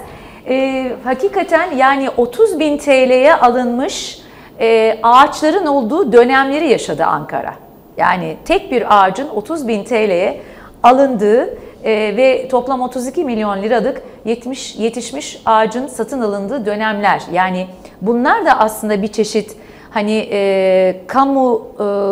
Hakikaten yani 30.000 TL'ye alınmış ağaçların olduğu dönemleri yaşadı Ankara. Yani tek bir ağacın 30.000 TL'ye alındığı ve toplam 32 milyon liralık yetişmiş ağacın satın alındığı dönemler. Yani bunlar da aslında bir çeşit hani kamu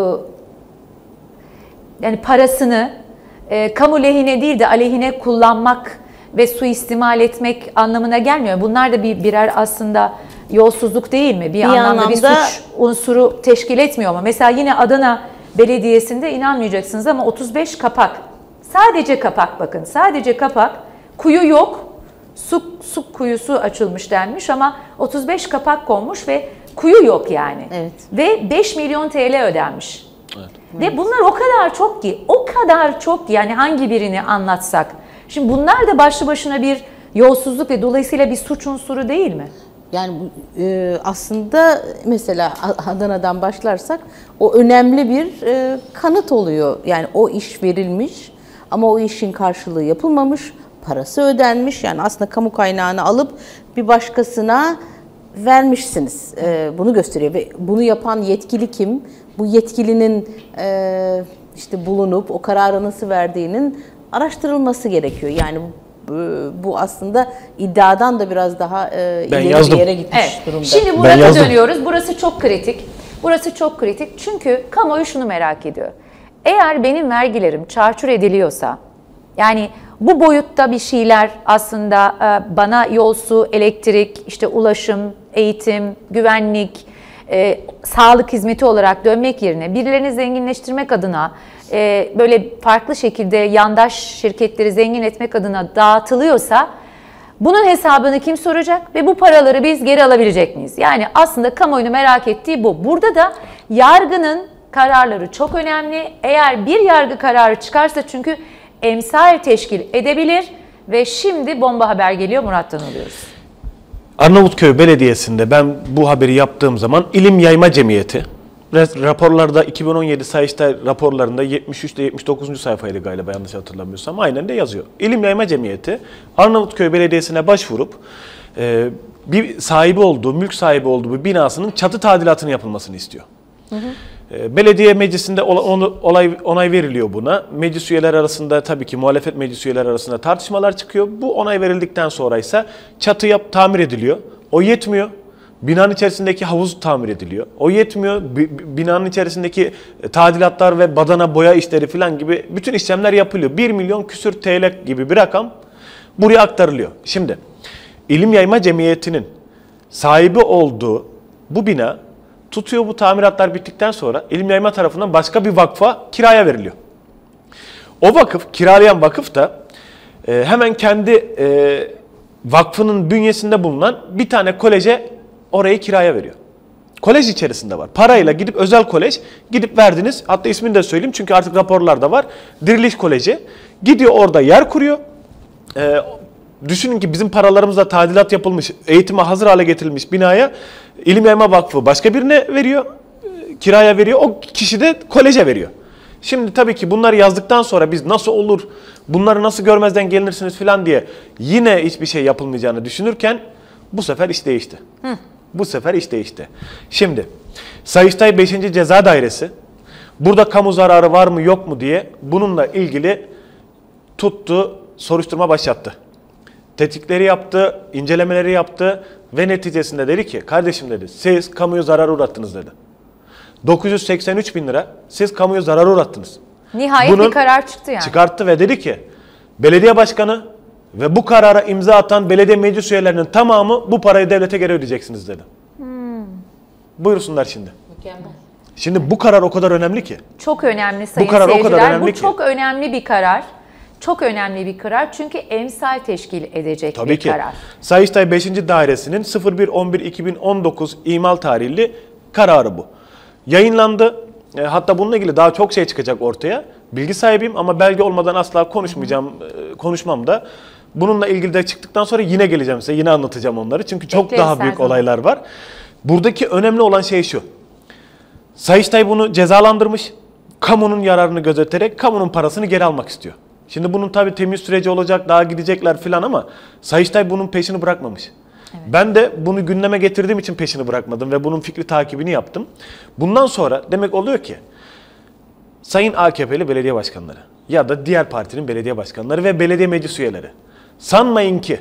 yani parasını kamu lehine değil de aleyhine kullanmak ve suistimal etmek anlamına gelmiyor. Bunlar da birer aslında yolsuzluk değil mi? Bir anlamda bir suç unsuru teşkil etmiyor mu? Mesela yine Adana Belediyesi'nde inanmayacaksınız ama 35 kapak. Sadece kapak, bakın. Sadece kapak. Kuyu yok. Su kuyusu açılmış denmiş ama 35 kapak konmuş ve kuyu yok yani. Evet. Ve 5 milyon TL ödenmiş. Evet. Ve bunlar o kadar çok ki, yani hangi birini anlatsak. Şimdi bunlar da başlı başına bir yolsuzluk ve dolayısıyla bir suç unsuru değil mi? Yani aslında mesela Adana'dan başlarsak o önemli bir kanıt oluyor. Yani o iş verilmiş ama o işin karşılığı yapılmamış, parası ödenmiş. Yani aslında kamu kaynağını alıp bir başkasına vermişsiniz. Bunu gösteriyor ve bunu yapan yetkili kim? Bu yetkilinin işte bulunup o kararı nasıl verdiğinin araştırılması gerekiyor. Yani bu aslında iddiadan da biraz daha ileri bir yere gitmiş durumda. Şimdi buraya dönüyoruz. Burası çok kritik. Burası çok kritik çünkü kamuoyu şunu merak ediyor. Eğer benim vergilerim çarçur ediliyorsa, yani bu boyutta bir şeyler aslında bana yol, su, elektrik, işte ulaşım, eğitim, güvenlik, sağlık hizmeti olarak dönmek yerine birilerini zenginleştirmek adına böyle farklı şekilde yandaş şirketleri zengin etmek adına dağıtılıyorsa bunun hesabını kim soracak ve bu paraları biz geri alabilecek miyiz? Yani aslında kamuoyunu merak ettiği bu. Burada da yargının kararları çok önemli. Eğer bir yargı kararı çıkarsa çünkü emsal teşkil edebilir ve şimdi bomba haber geliyor, Murat'tan alıyoruz. Arnavutköy Belediyesi'nde ben bu haberi yaptığım zaman İlim Yayma Cemiyeti raporlarda 2017 Sayıştay raporlarında 73 ile 79. sayfaydı galiba yanlış hatırlamıyorsam. Aynen de yazıyor. İlim Yayma Cemiyeti Arnavutköy Belediyesi'ne başvurup bir sahibi olduğu, mülk sahibi olduğu bir binasının çatı tadilatının yapılmasını istiyor. Belediye meclisinde onay veriliyor buna. Meclis üyeleri arasında tabii ki muhalefet meclis üyeleri arasında tartışmalar çıkıyor. Bu onay verildikten sonra ise çatı tamir ediliyor. O yetmiyor. Binanın içerisindeki havuz tamir ediliyor. O yetmiyor. Binanın içerisindeki tadilatlar ve badana boya işleri falan gibi bütün işlemler yapılıyor. 1 milyon küsür TL gibi bir rakam buraya aktarılıyor. Şimdi İlim Yayma Cemiyeti'nin sahibi olduğu bu bina tutuyor, bu tamiratlar bittikten sonra İlim Yayma tarafından başka bir vakfa kiraya veriliyor. O vakıf, kiralayan vakıf da hemen kendi vakfının bünyesinde bulunan bir tane koleje orayı kiraya veriyor. Kolej içerisinde var. Parayla gidip özel kolej gidip verdiniz. Hatta ismini de söyleyeyim çünkü artık raporlarda var. Diriliş Koleji. Gidiyor orada yer kuruyor. Düşünün ki bizim paralarımızla tadilat yapılmış, eğitime hazır hale getirilmiş binaya İlim Yayma Vakfı başka birine veriyor, kiraya veriyor. O kişi de koleje veriyor. Şimdi tabii ki bunları yazdıktan sonra biz nasıl olur, bunları nasıl görmezden gelinirsiniz falan diye yine hiçbir şey yapılmayacağını düşünürken bu sefer iş değişti. Bu sefer iş değişti. Şimdi Sayıştay 5. Ceza Dairesi burada kamu zararı var mı yok mu diye bununla ilgili tuttu, soruşturma başlattı. Tetkikleri yaptı, incelemeleri yaptı ve neticesinde dedi ki kardeşim dedi siz kamuya zarar uğrattınız dedi. 983 bin lira siz kamuya zarar uğrattınız. Nihayet bir karar çıktı yani. Çıkarttı ve dedi ki belediye başkanı ve bu karara imza atan belediye meclis üyelerinin tamamı bu parayı devlete geri ödeyeceksiniz dedi. Buyursunlar şimdi. Mükemmel. Şimdi bu karar o kadar önemli ki. Çok önemli sayın karar o seyirciler. kadar önemli Bu ki. çok önemli bir karar. Çok önemli bir karar çünkü emsal teşkil edecek Tabii bir ki. karar. Sayıştay 5. Dairesi'nin 01.11.2019 imal tarihli kararı bu. Yayınlandı. Hatta bununla ilgili daha çok şey çıkacak ortaya. Bilgi sahibiyim ama belge olmadan asla konuşmayacağım, konuşmam da. Bununla ilgili de çıktıktan sonra yine geleceğim size, yine anlatacağım onları. Çünkü çok Bekleriz daha büyük her zaman. olaylar var. Buradaki önemli olan şey şu. Sayıştay bunu cezalandırmış. Kamunun yararını gözeterek kamunun parasını geri almak istiyor. Şimdi bunun tabii temiz süreci olacak, daha gidecekler filan ama Sayıştay bunun peşini bırakmamış. Evet. Ben de bunu gündeme getirdiğim için peşini bırakmadım ve bunun fikri takibini yaptım. Bundan sonra demek oluyor ki sayın AKP'li belediye başkanları ya da diğer partinin belediye başkanları ve belediye meclis üyeleri sanmayın ki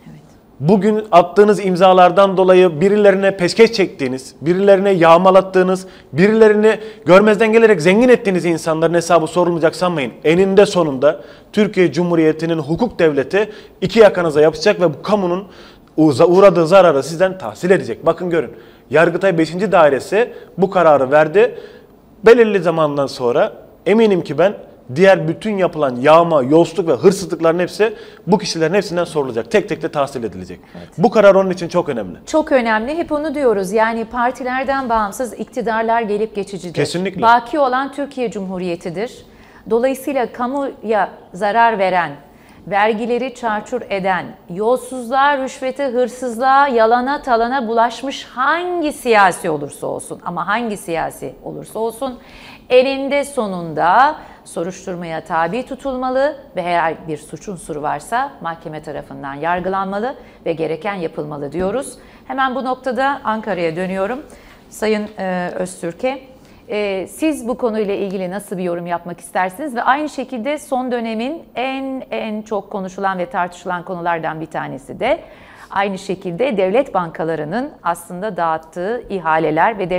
bugün attığınız imzalardan dolayı birilerine peşkeş çektiğiniz, birilerine yağmalattığınız, birilerini görmezden gelerek zengin ettiğiniz insanların hesabı sorulmayacak sanmayın. Eninde sonunda Türkiye Cumhuriyeti'nin hukuk devleti iki yakanıza yapacak ve bu kamunun uğradığı zararı sizden tahsil edecek. Bakın görün. Yargıtay 5. Dairesi bu kararı verdi. Belirli zamandan sonra eminim ki ben diğer bütün yapılan yağma, yolsuzluk ve hırsızlıkların hepsi bu kişilerin hepsinden sorulacak. Tek tek de tahsil edilecek. Evet. Bu karar onun için çok önemli. Çok önemli. Hep onu diyoruz. Yani partilerden bağımsız iktidarlar gelip geçicidir. Kesinlikle. Baki olan Türkiye Cumhuriyeti'dir. Dolayısıyla kamuya zarar veren, vergileri çarçur eden, yolsuzluğa, rüşvete, hırsızlığa, yalana, talana bulaşmış hangi siyasi olursa olsun ama hangi siyasi olursa olsun eninde sonunda soruşturmaya tabi tutulmalı ve eğer bir suç unsuru varsa mahkeme tarafından yargılanmalı ve gereken yapılmalı diyoruz. Hemen bu noktada Ankara'ya dönüyorum. Sayın Öztürk'e. Siz bu konuyla ilgili nasıl bir yorum yapmak istersiniz ve aynı şekilde son dönemin en çok konuşulan ve tartışılan konulardan bir tanesi de aynı şekilde devlet bankalarının aslında dağıttığı ihaleler ve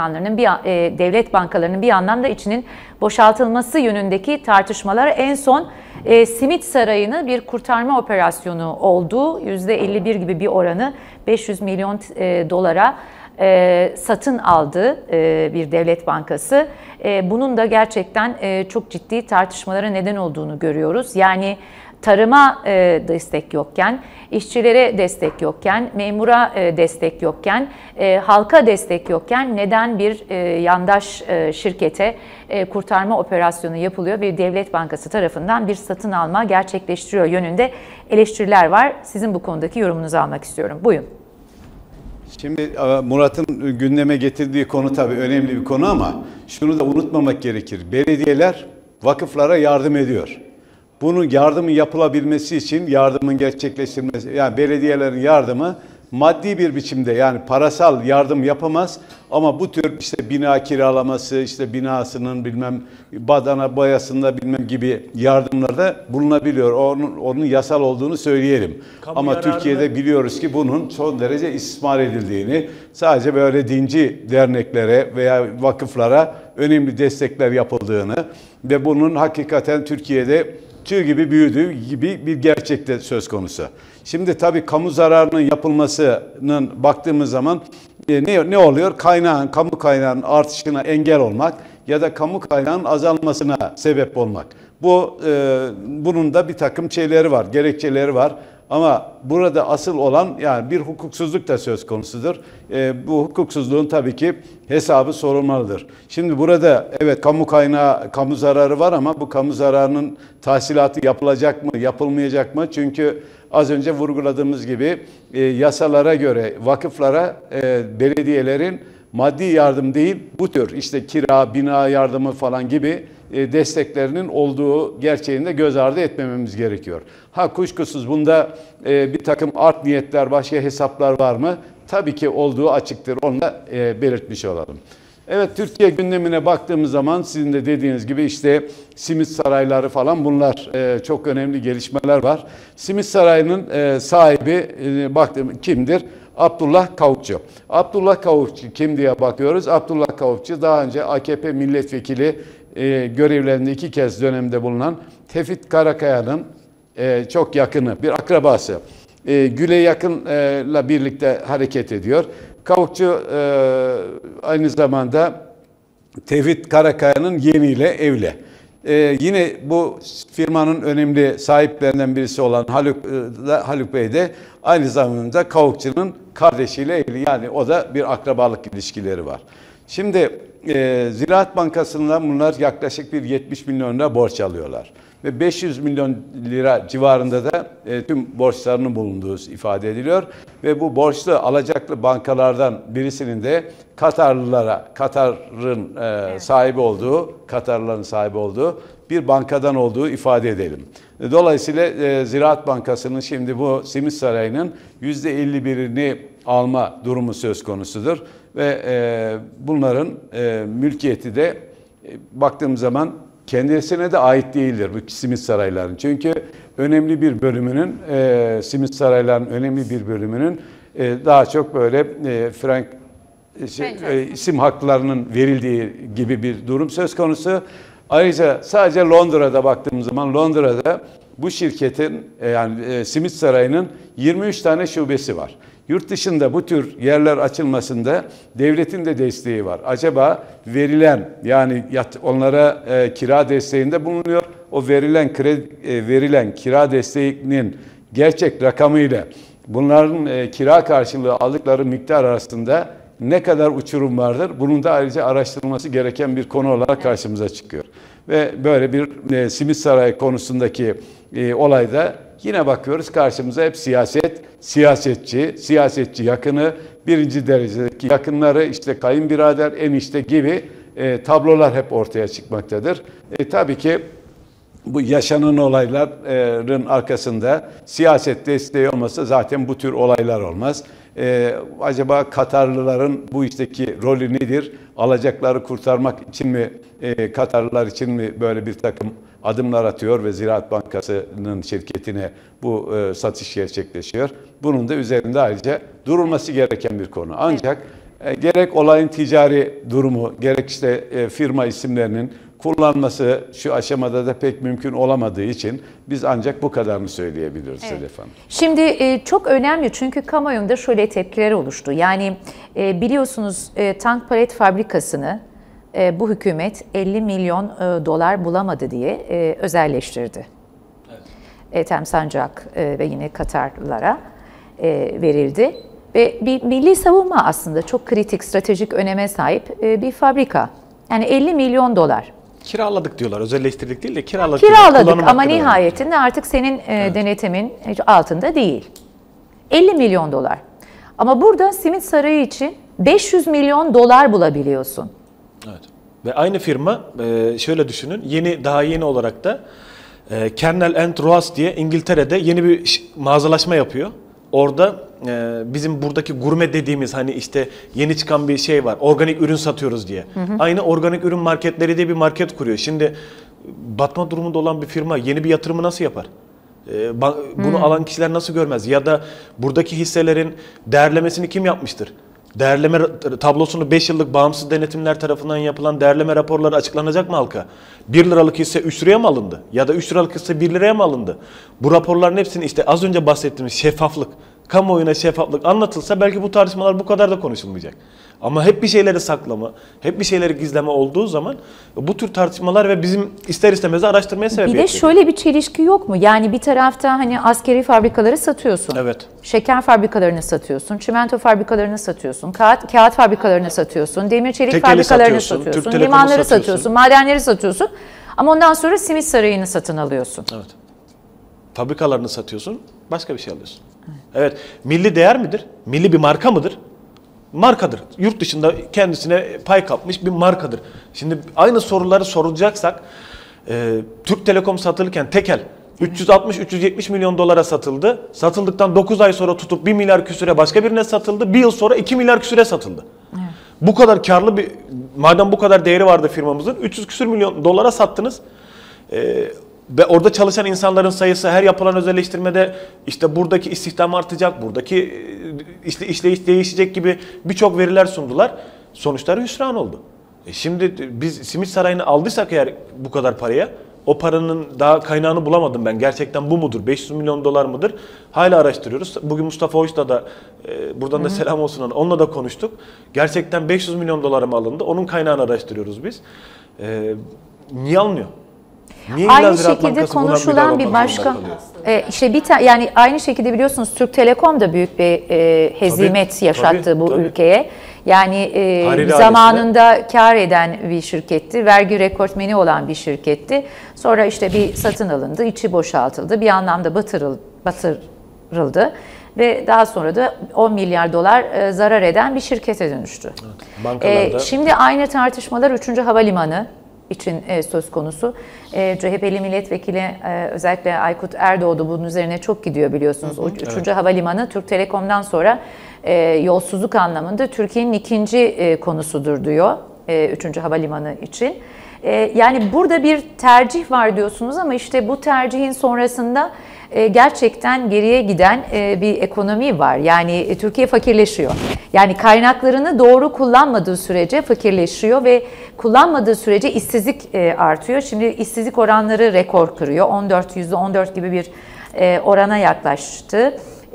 devlet bankalarının bir anlamda içinin boşaltılması yönündeki tartışmalar en son Simit Sarayı'nı bir kurtarma operasyonu oldu. %51 gibi bir oranı 500 milyon dolara satın aldı bir devlet bankası. Bunun da gerçekten çok ciddi tartışmalara neden olduğunu görüyoruz. Yani tarıma destek yokken, işçilere destek yokken, memura destek yokken, halka destek yokken neden bir yandaş şirkete kurtarma operasyonu yapılıyor ve devlet bankası tarafından bir satın alma gerçekleştiriyor yönünde eleştiriler var. Sizin bu konudaki yorumunuzu almak istiyorum. Buyurun. Şimdi Murat'ın gündeme getirdiği konu tabii önemli bir konu ama şunu da unutmamak gerekir. Belediyeler vakıflara yardım ediyor. Bunun yardımın yapılabilmesi için yardımın gerçekleştirilmesi, yani belediyelerin yardımı maddi bir biçimde, yani parasal yardım yapamaz ama bu tür işte bina kiralaması, işte binasının bilmem badana boyasında bilmem gibi yardımlarda bulunabiliyor. Onun yasal olduğunu söyleyelim. Ama Türkiye'de biliyoruz ki bunun son derece istismar edildiğini, sadece böyle dinci derneklere veya vakıflara önemli destekler yapıldığını ve bunun hakikaten Türkiye'de tüy gibi büyüdüğü gibi bir gerçekte söz konusu. Şimdi tabii kamu zararının yapılmasının baktığımız zaman ne oluyor? Kamu kaynağının artışına engel olmak ya da kamu kaynağının azalmasına sebep olmak. Bunun da bir takım şeyleri var, gerekçeleri var. Ama burada asıl olan yani bir hukuksuzluk da söz konusudur. Bu hukuksuzluğun tabii ki hesabı sorulmalıdır. Şimdi burada evet kamu kaynağı, kamu zararı var ama bu kamu zararının tahsilatı yapılacak mı, yapılmayacak mı? Çünkü az önce vurguladığımız gibi yasalara göre vakıflara belediyelerin maddi yardım değil, bu tür işte kira, bina yardımı falan gibi desteklerinin olduğu gerçeğini de göz ardı etmememiz gerekiyor. Kuşkusuz bunda bir takım art niyetler, başka hesaplar var mı? Tabii ki olduğu açıktır. Onu da belirtmiş olalım. Evet, Türkiye gündemine baktığımız zaman sizin de dediğiniz gibi işte simit sarayları falan, bunlar çok önemli gelişmeler var. Simit sarayının sahibi kimdir? Abdullah Kavukçu. Abdullah Kavukçu kim diye bakıyoruz. Abdullah Kavukçu daha önce AKP milletvekili görevlerinde 2 kez dönemde bulunan Tevfik Karakaya'nın çok yakını, bir akrabası. Gül'e yakınla birlikte hareket ediyor. Kavukçu aynı zamanda Tevfik Karakaya'nın yeğeniyle evli. Yine bu firmanın önemli sahiplerinden birisi olan Haluk Bey de aynı zamanda Kavukçu'nun kardeşiyle evli. Yani o da bir akrabalık ilişkileri var. Şimdi Ziraat Bankası'ndan bunlar yaklaşık bir 70 milyon lira borç alıyorlar. Ve 500 milyon lira civarında da tüm borçlarının bulunduğu ifade ediliyor. Ve bu borçlu alacaklı bankalardan birisinin de Katar'ın Katarlıların sahibi olduğu bir bankadan olduğu ifade edelim. Dolayısıyla Ziraat Bankası'nın şimdi bu Simit Sarayı'nın %51'ini alma durumu söz konusudur. Ve bunların mülkiyeti de baktığımız zaman kendisine de ait değildir bu simit sarayların. Çünkü önemli bir bölümünün, simit sarayların önemli bir bölümünün daha çok böyle isim haklarının verildiği gibi bir durum söz konusu. Ayrıca sadece Londra'da baktığımız zaman Londra'da bu şirketin yani Simit Sarayı'nın 23 tane şubesi var. Yurt dışında bu tür yerler açılmasında devletin de desteği var. Acaba verilen, yani onlara kira desteğinde bulunuyor. O verilen kira desteğinin gerçek rakamıyla bunların kira karşılığı aldıkları miktar arasında ne kadar uçurum vardır? Bunun da ayrıca araştırılması gereken bir konu olarak karşımıza çıkıyor. Ve böyle bir Simit Sarayı konusundaki olayda yine bakıyoruz karşımıza hep siyasetçi yakını, birinci derecedeki yakınları, işte kayınbirader, enişte gibi tablolar hep ortaya çıkmaktadır. Tabii ki bu yaşanan olayların arkasında siyaset desteği olmasa zaten bu tür olaylar olmaz. Acaba Katarlıların bu işteki rolü nedir? Alacakları kurtarmak için mi, Katarlılar için mi böyle bir takım adımlar atıyor ve Ziraat Bankası'nın şirketine bu satış gerçekleşiyor? Bunun da üzerinde ayrıca durulması gereken bir konu. Ancak gerek olayın ticari durumu, gerek işte firma isimlerinin kullanması şu aşamada da pek mümkün olamadığı için biz ancak bu kadarını söyleyebiliriz Sedef Hanım. Şimdi çok önemli, çünkü kamuoyunda şöyle tepkiler oluştu. Yani biliyorsunuz tank palet fabrikasını bu hükümet 50 milyon dolar bulamadı diye özelleştirdi. Evet. Ethem Sancak ve yine Katarlılara verildi. Ve bir milli savunma aslında çok kritik, stratejik öneme sahip bir fabrika. Yani 50 milyon dolar. Kiraladık diyorlar. Özelleştirdik değil de kiraladık. Kiraladık ama nihayetinde artık senin denetimin altında değil. 50 milyon dolar. Ama burada simit sarayı için 500 milyon dolar bulabiliyorsun. Evet. Ve aynı firma şöyle düşünün, daha yeni olarak da Kernel & Roas diye İngiltere'de yeni bir mağazalaşma yapıyor. Orada bizim buradaki gurme dediğimiz hani işte yeni çıkan bir şey var. Organik ürün satıyoruz diye. Aynı organik ürün marketleri diye bir market kuruyor. Şimdi batma durumunda olan bir firma yeni bir yatırımı nasıl yapar? Bunu alan kişiler nasıl görmez? Ya da buradaki hisselerin değerlemesini kim yapmıştır? Değerleme tablosunu 5 yıllık bağımsız denetimler tarafından yapılan değerleme raporları açıklanacak mı halka? 1 liralık hisse 3 liraya mı alındı? Ya da 3 liralık hisse 1 liraya mı alındı? Bu raporların hepsini işte az önce bahsettiğimiz şeffaflık, kamuoyuna şeffaflık anlatılsa belki bu tartışmalar bu kadar da konuşulmayacak. Ama hep bir şeyleri saklama, hep bir şeyleri gizleme olduğu zaman bu tür tartışmalar ve bizim ister istemez araştırmaya sebebiyet veriyor. Bir de şöyle bir çelişki yok mu? Yani bir tarafta hani askeri fabrikaları satıyorsun. Evet. Şeker fabrikalarını satıyorsun, çimento fabrikalarını satıyorsun, kağıt fabrikalarını satıyorsun, demir çelik Tekeli fabrikalarını satıyorsun, satıyorsun, Türk limanları Telekom'u satıyorsun, madenleri satıyorsun. Ama ondan sonra simit sarayını satın alıyorsun. Evet. Fabrikalarını satıyorsun, başka bir şey alıyorsun. Evet. Milli değer midir? Milli bir marka mıdır? Markadır. Yurt dışında kendisine pay kapmış bir markadır. Şimdi aynı soruları sorulacaksak Türk Telekom satılırken tekel 360-370 milyon dolara satıldı. Satıldıktan 9 ay sonra tutup 1 milyar küsüre başka birine satıldı. 1 yıl sonra 2 milyar küsüre satıldı. Evet. Bu kadar karlı bir, madem bu kadar değeri vardı firmamızın, 300 küsür milyon dolara sattınız. Ve orada çalışan insanların sayısı her yapılan özelleştirmede işte buradaki istihdam artacak, buradaki işleyiş değişecek gibi birçok veriler sundular. Sonuçları hüsran oldu. Şimdi biz simit sarayını aldıysak eğer bu kadar paraya, o paranın daha kaynağını bulamadım ben. Gerçekten bu mudur? 500 milyon dolar mıdır? Hala araştırıyoruz. Bugün Mustafa Hoş'la da buradan da selam olsun ona. Onunla da konuştuk. Gerçekten 500 milyon dolara mı alındı? Onun kaynağını araştırıyoruz biz. Niye alınıyor? Niye aynı şekilde konuşulan bir başka yani aynı şekilde biliyorsunuz Türk Telekom da büyük bir hezimet yaşattı bu ülkeye. Yani zamanında kar eden bir şirketti, vergi rekortmeni olan bir şirketti. Sonra işte bir satın alındı, içi boşaltıldı, bir anlamda batırıldı ve daha sonra da 10 milyar dolar zarar eden bir şirkete dönüştü. Evet, şimdi aynı tartışmalar 3. Havalimanı için söz konusu. CHP'li milletvekili özellikle Aykut Erdoğdu bunun üzerine çok gidiyor biliyorsunuz. O 3. Havalimanı Türk Telekom'dan sonra yolsuzluk anlamında Türkiye'nin ikinci konusudur diyor 3. Havalimanı için. Yani burada bir tercih var diyorsunuz ama işte bu tercihin sonrasında gerçekten geriye giden bir ekonomi var. Yani Türkiye fakirleşiyor. Yani kaynaklarını doğru kullanmadığı sürece fakirleşiyor ve kullanmadığı sürece işsizlik artıyor. Şimdi işsizlik oranları rekor kırıyor. %14 gibi bir orana yaklaştı.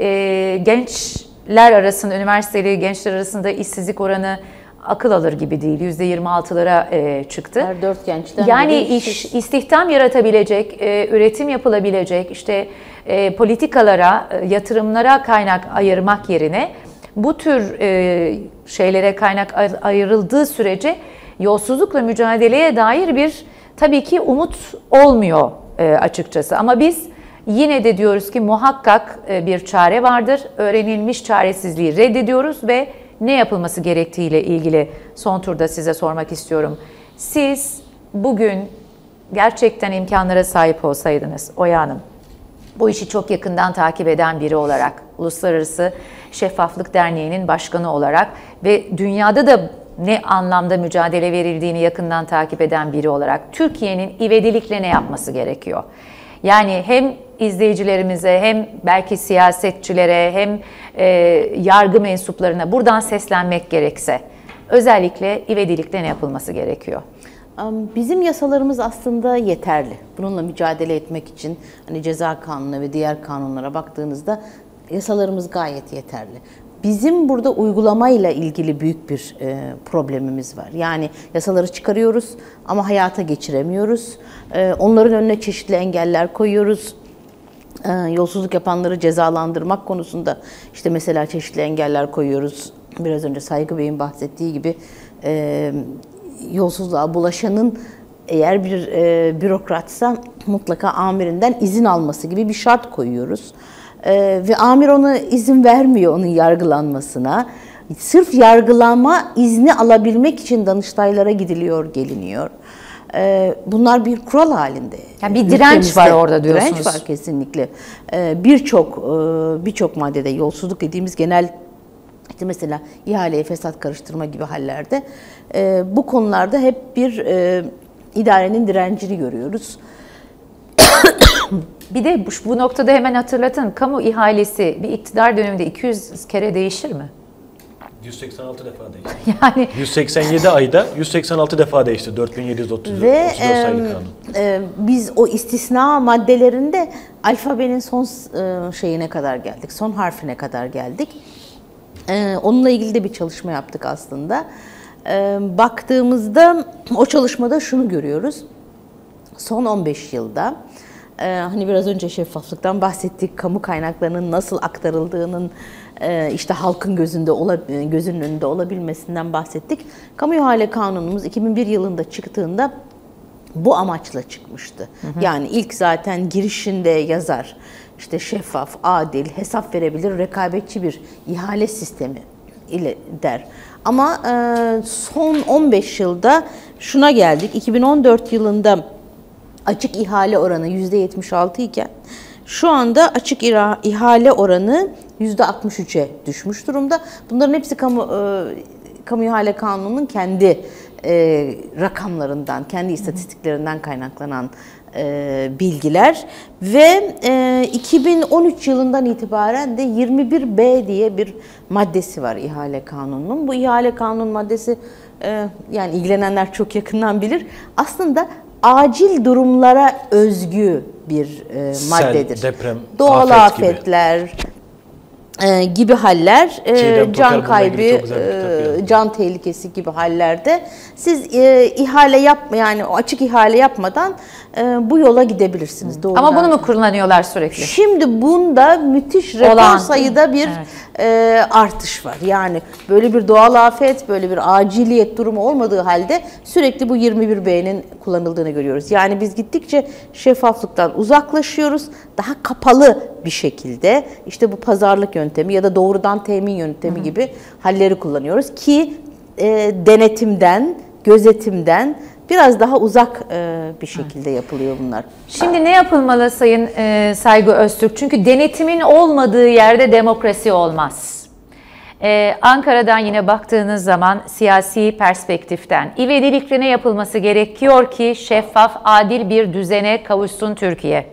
Gençler arasında, üniversiteli gençler arasında işsizlik oranı akıl alır gibi değil. %26'lara çıktı. Her 4 gençten yani istihdam yaratabilecek, üretim yapılabilecek, işte politikalara, yatırımlara kaynak ayırmak yerine bu tür şeylere kaynak ayrıldığı sürece yolsuzlukla mücadeleye dair bir tabii ki umut olmuyor açıkçası. Ama biz yine de diyoruz ki muhakkak bir çare vardır. Öğrenilmiş çaresizliği reddediyoruz ve ne yapılması gerektiğiyle ilgili son turda size sormak istiyorum. Siz bugün gerçekten imkanlara sahip olsaydınız Oya Hanım, bu işi çok yakından takip eden biri olarak, Uluslararası Şeffaflık Derneği'nin başkanı olarak ve dünyada da ne anlamda mücadele verildiğini yakından takip eden biri olarak Türkiye'nin ivedilikle ne yapması gerekiyor? Yani hem izleyicilerimize hem belki siyasetçilere hem yargı mensuplarına buradan seslenmek gerekse özellikle ivedilikle ne yapılması gerekiyor? Bizim yasalarımız aslında yeterli. Bununla mücadele etmek için hani ceza kanunu ve diğer kanunlara baktığınızda yasalarımız gayet yeterli. Bizim burada uygulamayla ilgili büyük bir problemimiz var. Yani yasaları çıkarıyoruz ama hayata geçiremiyoruz. Onların önüne çeşitli engeller koyuyoruz. Yolsuzluk yapanları cezalandırmak konusunda işte mesela çeşitli engeller koyuyoruz. Biraz önce Saygı Bey'in bahsettiği gibi yolsuzluğa bulaşanın eğer bir bürokratsa mutlaka amirinden izin alması gibi bir şart koyuyoruz. Ve amir ona izin vermiyor onun yargılanmasına. Sırf yargılama izni alabilmek için Danıştaylara gidiliyor, geliniyor. Bunlar bir kural halinde. Yani bir direnç var orada diyorsunuz. Direnç var kesinlikle. Birçok maddede yolsuzluk dediğimiz genel, işte mesela ihaleye fesat karıştırma gibi hallerde bu konularda hep bir idarenin direncini görüyoruz. Bir de bu noktada hemen hatırlatın, kamu ihalesi bir iktidar döneminde 200 kere değişir mi? 186 defa değişti. Yani 187 ayda 186 defa değişti 4734 sayılı kanun. Biz o istisna maddelerinde alfabenin son şeyine kadar geldik, son harfine kadar geldik. Onunla ilgili de bir çalışma yaptık aslında. Baktığımızda o çalışmada şunu görüyoruz. Son 15 yılda, hani biraz önce şeffaflıktan bahsettik, kamu kaynaklarının nasıl aktarıldığının işte halkın gözünün önünde olabilmesinden bahsettik. Kamu ihale kanunumuz 2001 yılında çıktığında bu amaçla çıkmıştı. Yani ilk zaten girişinde yazar, işte şeffaf, adil, hesap verebilir, rekabetçi bir ihale sistemi ile der. Ama son 15 yılda şuna geldik. 2014 yılında açık ihale oranı %76 iken şu anda açık ihale oranı %63'e düşmüş durumda. Bunların hepsi kamu ihale kanununun kendi rakamlarından, kendi istatistiklerinden kaynaklanan bilgiler ve 2013 yılından itibaren de 21B diye bir maddesi var ihale kanununun. Bu ihale kanun maddesi yani ilgilenenler çok yakından bilir. Aslında acil durumlara özgü bir maddedir. Sel, deprem, doğal afetler gibi haller, can kaybı, can tehlikesi gibi hallerde siz ihale yani açık ihale yapmadan bu yola gidebilirsiniz. Doğrudan. Ama bunu mu kullanıyorlar sürekli? Şimdi bunda müthiş rekor sayıda bir artış var. Yani böyle bir doğal afet, böyle bir aciliyet durumu olmadığı halde sürekli bu 21B'nin kullanıldığını görüyoruz. Yani biz gittikçe şeffaflıktan uzaklaşıyoruz. Daha kapalı bir şekilde işte bu pazarlık yöntemi ya da doğrudan temin yöntemi gibi halleri kullanıyoruz ki denetimden, gözetimden biraz daha uzak bir şekilde yapılıyor bunlar. Şimdi ne yapılmalı Sayın Saygı Öztürk? Çünkü denetimin olmadığı yerde demokrasi olmaz. Ankara'dan yine baktığınız zaman siyasi perspektiften ivedilikle ne yapılması gerekiyor ki şeffaf, adil bir düzene kavuşsun Türkiye?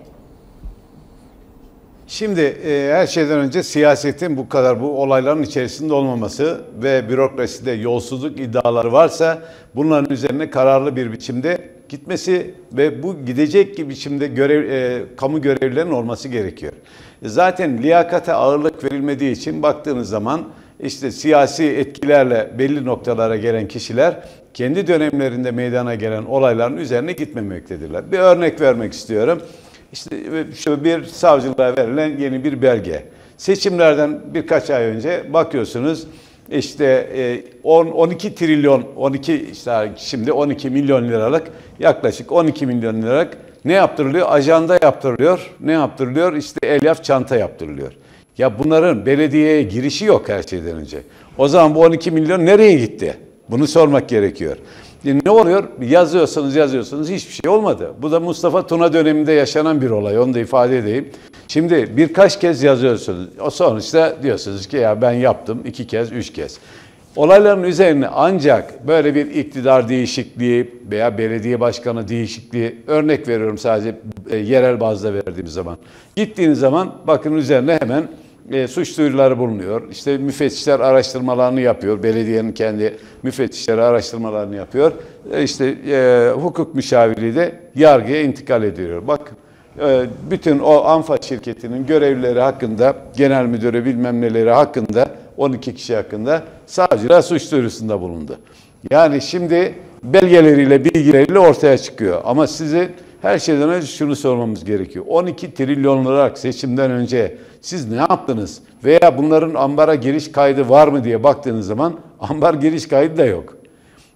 Şimdi her şeyden önce siyasetin bu kadar bu olayların içerisinde olmaması ve bürokraside yolsuzluk iddiaları varsa bunların üzerine kararlı bir biçimde gitmesi ve bu gidecek biçimde kamu görevlilerinin olması gerekiyor. Zaten liyakate ağırlık verilmediği için baktığınız zaman işte siyasi etkilerle belli noktalara gelen kişiler kendi dönemlerinde meydana gelen olayların üzerine gitmemektedirler. Bir örnek vermek istiyorum. İşte şu bir savcılığa verilen yeni bir belge. Seçimlerden birkaç ay önce bakıyorsunuz işte 12 trilyon, şimdi 12 milyon liralık yaklaşık 12 milyon liralık ne yaptırılıyor? Ajanda yaptırılıyor. Ne yaptırılıyor? İşte elyaf çanta yaptırılıyor. Ya bunların belediyeye girişi yok her şeyden önce. O zaman bu 12 milyon nereye gitti? Bunu sormak gerekiyor. Ne oluyor? Yazıyorsunuz hiçbir şey olmadı. Bu da Mustafa Tuna döneminde yaşanan bir olay. Onu da ifade edeyim. Şimdi birkaç kez yazıyorsunuz. O sonuçta diyorsunuz ki ya ben yaptım 2 kez, 3 kez. Olayların üzerine ancak böyle bir iktidar değişikliği veya belediye başkanı değişikliği, örnek veriyorum sadece yerel bazda verdiğim zaman. Gittiğiniz zaman bakın üzerine hemen suç duyuruları bulunuyor. İşte müfettişler araştırmalarını yapıyor. Belediyenin kendi müfettişleri araştırmalarını yapıyor. İşte hukuk müşavirliği de yargıya intikal ediyor. Bak bütün o ANFA şirketinin görevlileri hakkında, genel müdürü bilmem neleri hakkında, 12 kişi hakkında savcılar suç duyurusunda bulundu. Yani şimdi belgeleriyle, bilgileriyle ortaya çıkıyor. Ama size her şeyden önce şunu sormamız gerekiyor. 12 trilyon liralık seçimden önce siz ne yaptınız? Veya bunların ambara giriş kaydı var mı diye baktığınız zaman ambar giriş kaydı da yok.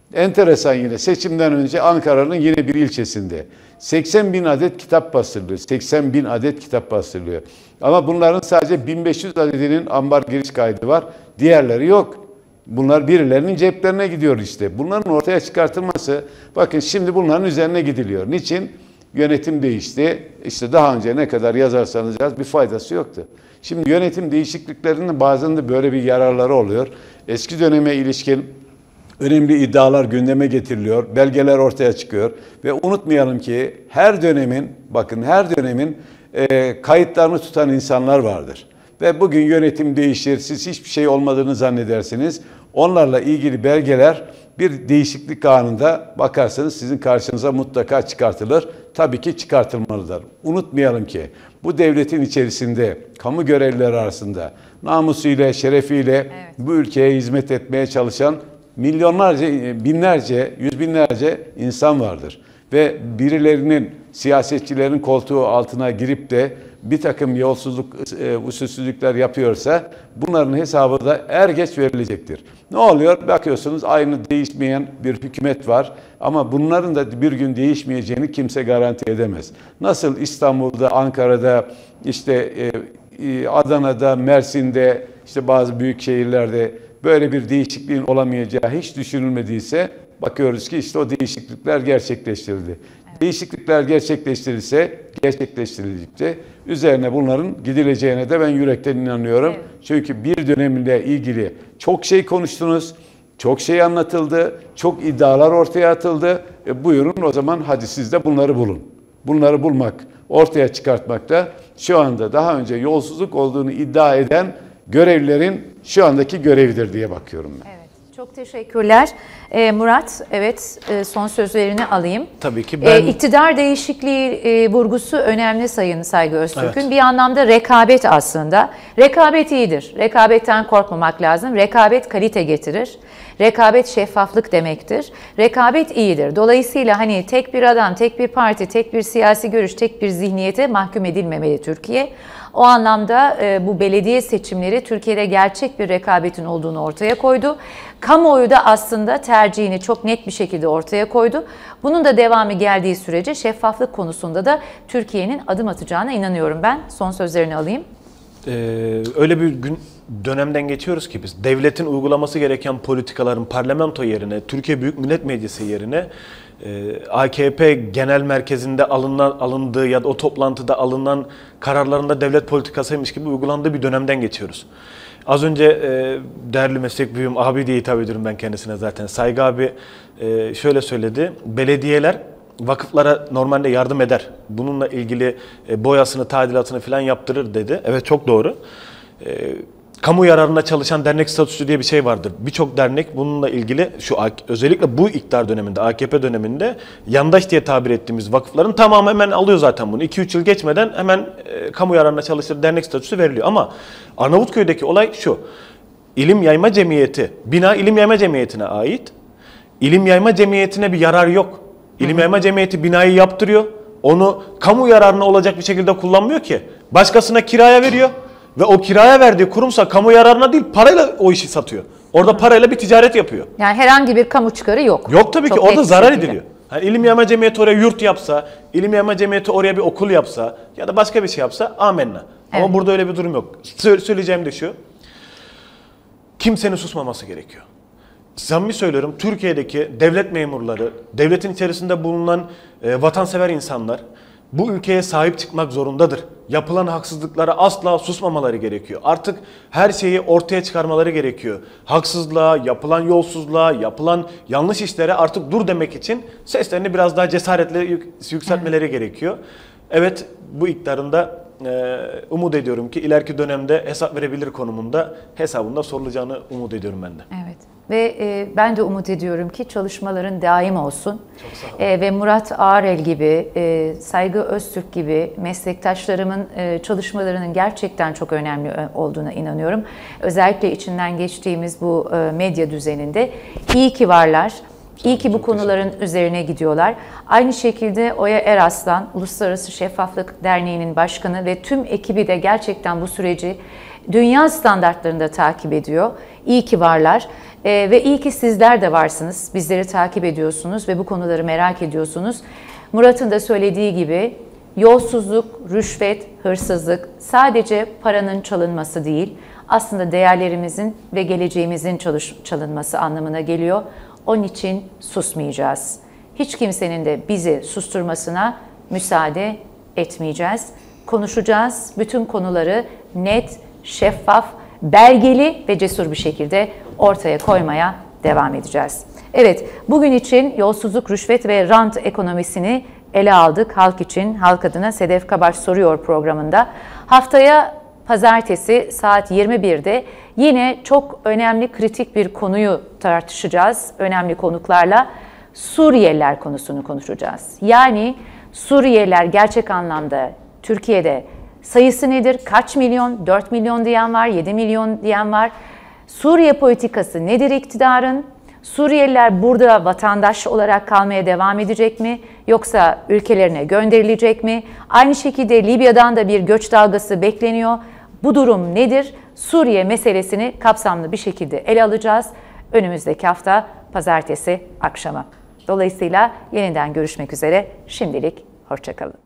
Enteresan, yine seçimden önce Ankara'nın yine bir ilçesinde 80 bin adet kitap bastırılıyor. 80 bin adet kitap bastırılıyor. Ama bunların sadece 1500 adedinin ambar giriş kaydı var. Diğerleri yok. Bunlar birilerinin ceplerine gidiyor işte. Bunların ortaya çıkartılması, bakın şimdi bunların üzerine gidiliyor. Niçin? Yönetim değişti. İşte daha önce ne kadar yazarsanız yaz bir faydası yoktu. Şimdi yönetim değişikliklerinin bazen de böyle bir yararları oluyor. Eski döneme ilişkin önemli iddialar gündeme getiriliyor, belgeler ortaya çıkıyor ve unutmayalım ki her dönemin, bakın her dönemin kayıtlarını tutan insanlar vardır. Ve bugün yönetim değişir, siz hiçbir şey olmadığını zannedersiniz. Onlarla ilgili belgeler bir değişiklik anında bakarsanız sizin karşınıza mutlaka çıkartılır. Tabii ki çıkartılmalıdır. Unutmayalım ki bu devletin içerisinde kamu görevlileri arasında namusuyla, şerefiyle bu ülkeye hizmet etmeye çalışan milyonlarca, binlerce, yüz binlerce insan vardır. Ve birilerinin, siyasetçilerin koltuğu altına girip de bir takım yolsuzluk, usulsüzlükler yapıyorsa bunların hesabı da er geç verilecektir. Ne oluyor? Bakıyorsunuz aynı değişmeyen bir hükümet var ama bunların da bir gün değişmeyeceğini kimse garanti edemez. Nasıl İstanbul'da, Ankara'da, işte Adana'da, Mersin'de, işte bazı büyük şehirlerde böyle bir değişikliğin olamayacağı hiç düşünülmediyse bakıyoruz ki işte o değişiklikler gerçekleştirildi. Evet. Değişiklikler gerçekleştirildikçe üzerine bunların gidileceğine de ben yürekten inanıyorum. Evet. Çünkü bir dönemle ilgili çok şey konuştunuz, çok şey anlatıldı, çok iddialar ortaya atıldı. Buyurun o zaman hadi siz de bunları bulun. Bunları bulmak, ortaya çıkartmak da şu anda daha önce yolsuzluk olduğunu iddia eden görevlilerin şu andaki görevidir diye bakıyorum ben. Evet, çok teşekkürler. Murat, evet, son sözlerini alayım. Tabii ki ben... İktidar değişikliği vurgusu önemli Sayın Saygı Öztürk'ün. Evet. Bir anlamda rekabet aslında. Rekabet iyidir. Rekabetten korkmamak lazım. Rekabet kalite getirir. Rekabet şeffaflık demektir. Rekabet iyidir. Dolayısıyla hani tek bir adam, tek bir parti, tek bir siyasi görüş, tek bir zihniyete mahkum edilmemeli Türkiye. O anlamda bu belediye seçimleri Türkiye'de gerçek bir rekabetin olduğunu ortaya koydu. Kamuoyu da aslında tercihini çok net bir şekilde ortaya koydu. Bunun da devamı geldiği sürece şeffaflık konusunda da Türkiye'nin adım atacağına inanıyorum ben. Son sözlerini alayım. Öyle bir dönemden geçiyoruz ki biz devletin uygulaması gereken politikaların parlamento yerine, Türkiye Büyük Millet Meclisi yerine AKP genel merkezinde alındığı ya da o toplantıda alınan kararlarında devlet politikasıymış gibi uygulandığı bir dönemden geçiyoruz. Az önce değerli meslek büyüğüm abi diye hitap ediyorum ben kendisine zaten. Saygı abi şöyle söyledi. Belediyeler vakıflara normalde yardım eder. Bununla ilgili boyasını, tadilatını falan yaptırır dedi. Evet, çok doğru. Kamu yararına çalışan dernek statüsü diye bir şey vardır. Birçok dernek bununla ilgili özellikle bu iktidar döneminde, AKP döneminde yandaş diye tabir ettiğimiz vakıfların tamamı hemen alıyor zaten bunu. 2-3 yıl geçmeden hemen kamu yararına çalışır dernek statüsü veriliyor. Ama Arnavutköy'deki olay şu. İlim Yayma Cemiyeti, bina İlim Yayma Cemiyeti'ne ait. İlim Yayma Cemiyeti'ne bir yarar yok. İlim Yayma Cemiyeti binayı yaptırıyor. Onu kamu yararına olacak bir şekilde kullanmıyor ki. Başkasına kiraya veriyor. Ve o kiraya verdiği kurumsa kamu yararına değil, parayla o işi satıyor. Orada parayla bir ticaret yapıyor. Yani herhangi bir kamu çıkarı yok. Yok tabii ki, orada zarar ediliyor. Yani İlim Yayma Cemiyeti oraya yurt yapsa, İlim Yayma Cemiyeti oraya bir okul yapsa ya da başka bir şey yapsa amenna. Evet. Ama burada öyle bir durum yok. Söyleyeceğim de şu. Kimsenin susmaması gerekiyor. Samimi söylüyorum, Türkiye'deki devlet memurları, devletin içerisinde bulunan vatansever insanlar bu ülkeye sahip çıkmak zorundadır. Yapılan haksızlıklara asla susmamaları gerekiyor. Artık her şeyi ortaya çıkarmaları gerekiyor. Haksızlığa, yapılan yolsuzluğa, yapılan yanlış işlere artık dur demek için seslerini biraz daha cesaretle yükseltmeleri gerekiyor. Evet, bu iktidarın da umut ediyorum ki ileriki dönemde hesap verebilir konumunda hesabında sorulacağını umut ediyorum ben de. Evet. Ve ben de umut ediyorum ki çalışmaların daim olsun. Çok sağ olun. Ve Murat Ağarel gibi, Saygı Öztürk gibi meslektaşlarımın çalışmalarının gerçekten çok önemli olduğuna inanıyorum. Özellikle içinden geçtiğimiz bu medya düzeninde iyi ki varlar. İyi ki bu konuların üzerine gidiyorlar. Aynı şekilde Oya Eraslan, Uluslararası Şeffaflık Derneği'nin başkanı ve tüm ekibi de gerçekten bu süreci dünya standartlarında takip ediyor. İyi ki varlar ve iyi ki sizler de varsınız. Bizleri takip ediyorsunuz ve bu konuları merak ediyorsunuz. Murat'ın da söylediği gibi yolsuzluk, rüşvet, hırsızlık sadece paranın çalınması değil, aslında değerlerimizin ve geleceğimizin çalınması anlamına geliyor. Onun için susmayacağız. Hiç kimsenin de bizi susturmasına müsaade etmeyeceğiz. Konuşacağız. Bütün konuları net, şeffaf, belgeli ve cesur bir şekilde ortaya koymaya devam edeceğiz. Evet, bugün için yolsuzluk, rüşvet ve rant ekonomisini ele aldık. Halk için, halk adına Sedef Kabaş Soruyor programında. Haftaya pazartesi saat 21'de yine çok önemli, kritik bir konuyu tartışacağız. Önemli konuklarla Suriyeliler konusunu konuşacağız. Yani Suriyeliler gerçek anlamda Türkiye'de sayısı nedir? Kaç milyon? 4 milyon diyen var, 7 milyon diyen var. Suriye politikası nedir iktidarın? Suriyeliler burada vatandaş olarak kalmaya devam edecek mi? Yoksa ülkelerine gönderilecek mi? Aynı şekilde Libya'dan da bir göç dalgası bekleniyor. Bu durum nedir? Suriye meselesini kapsamlı bir şekilde ele alacağız. Önümüzdeki hafta pazartesi akşamı. Dolayısıyla yeniden görüşmek üzere. Şimdilik hoşça kalın.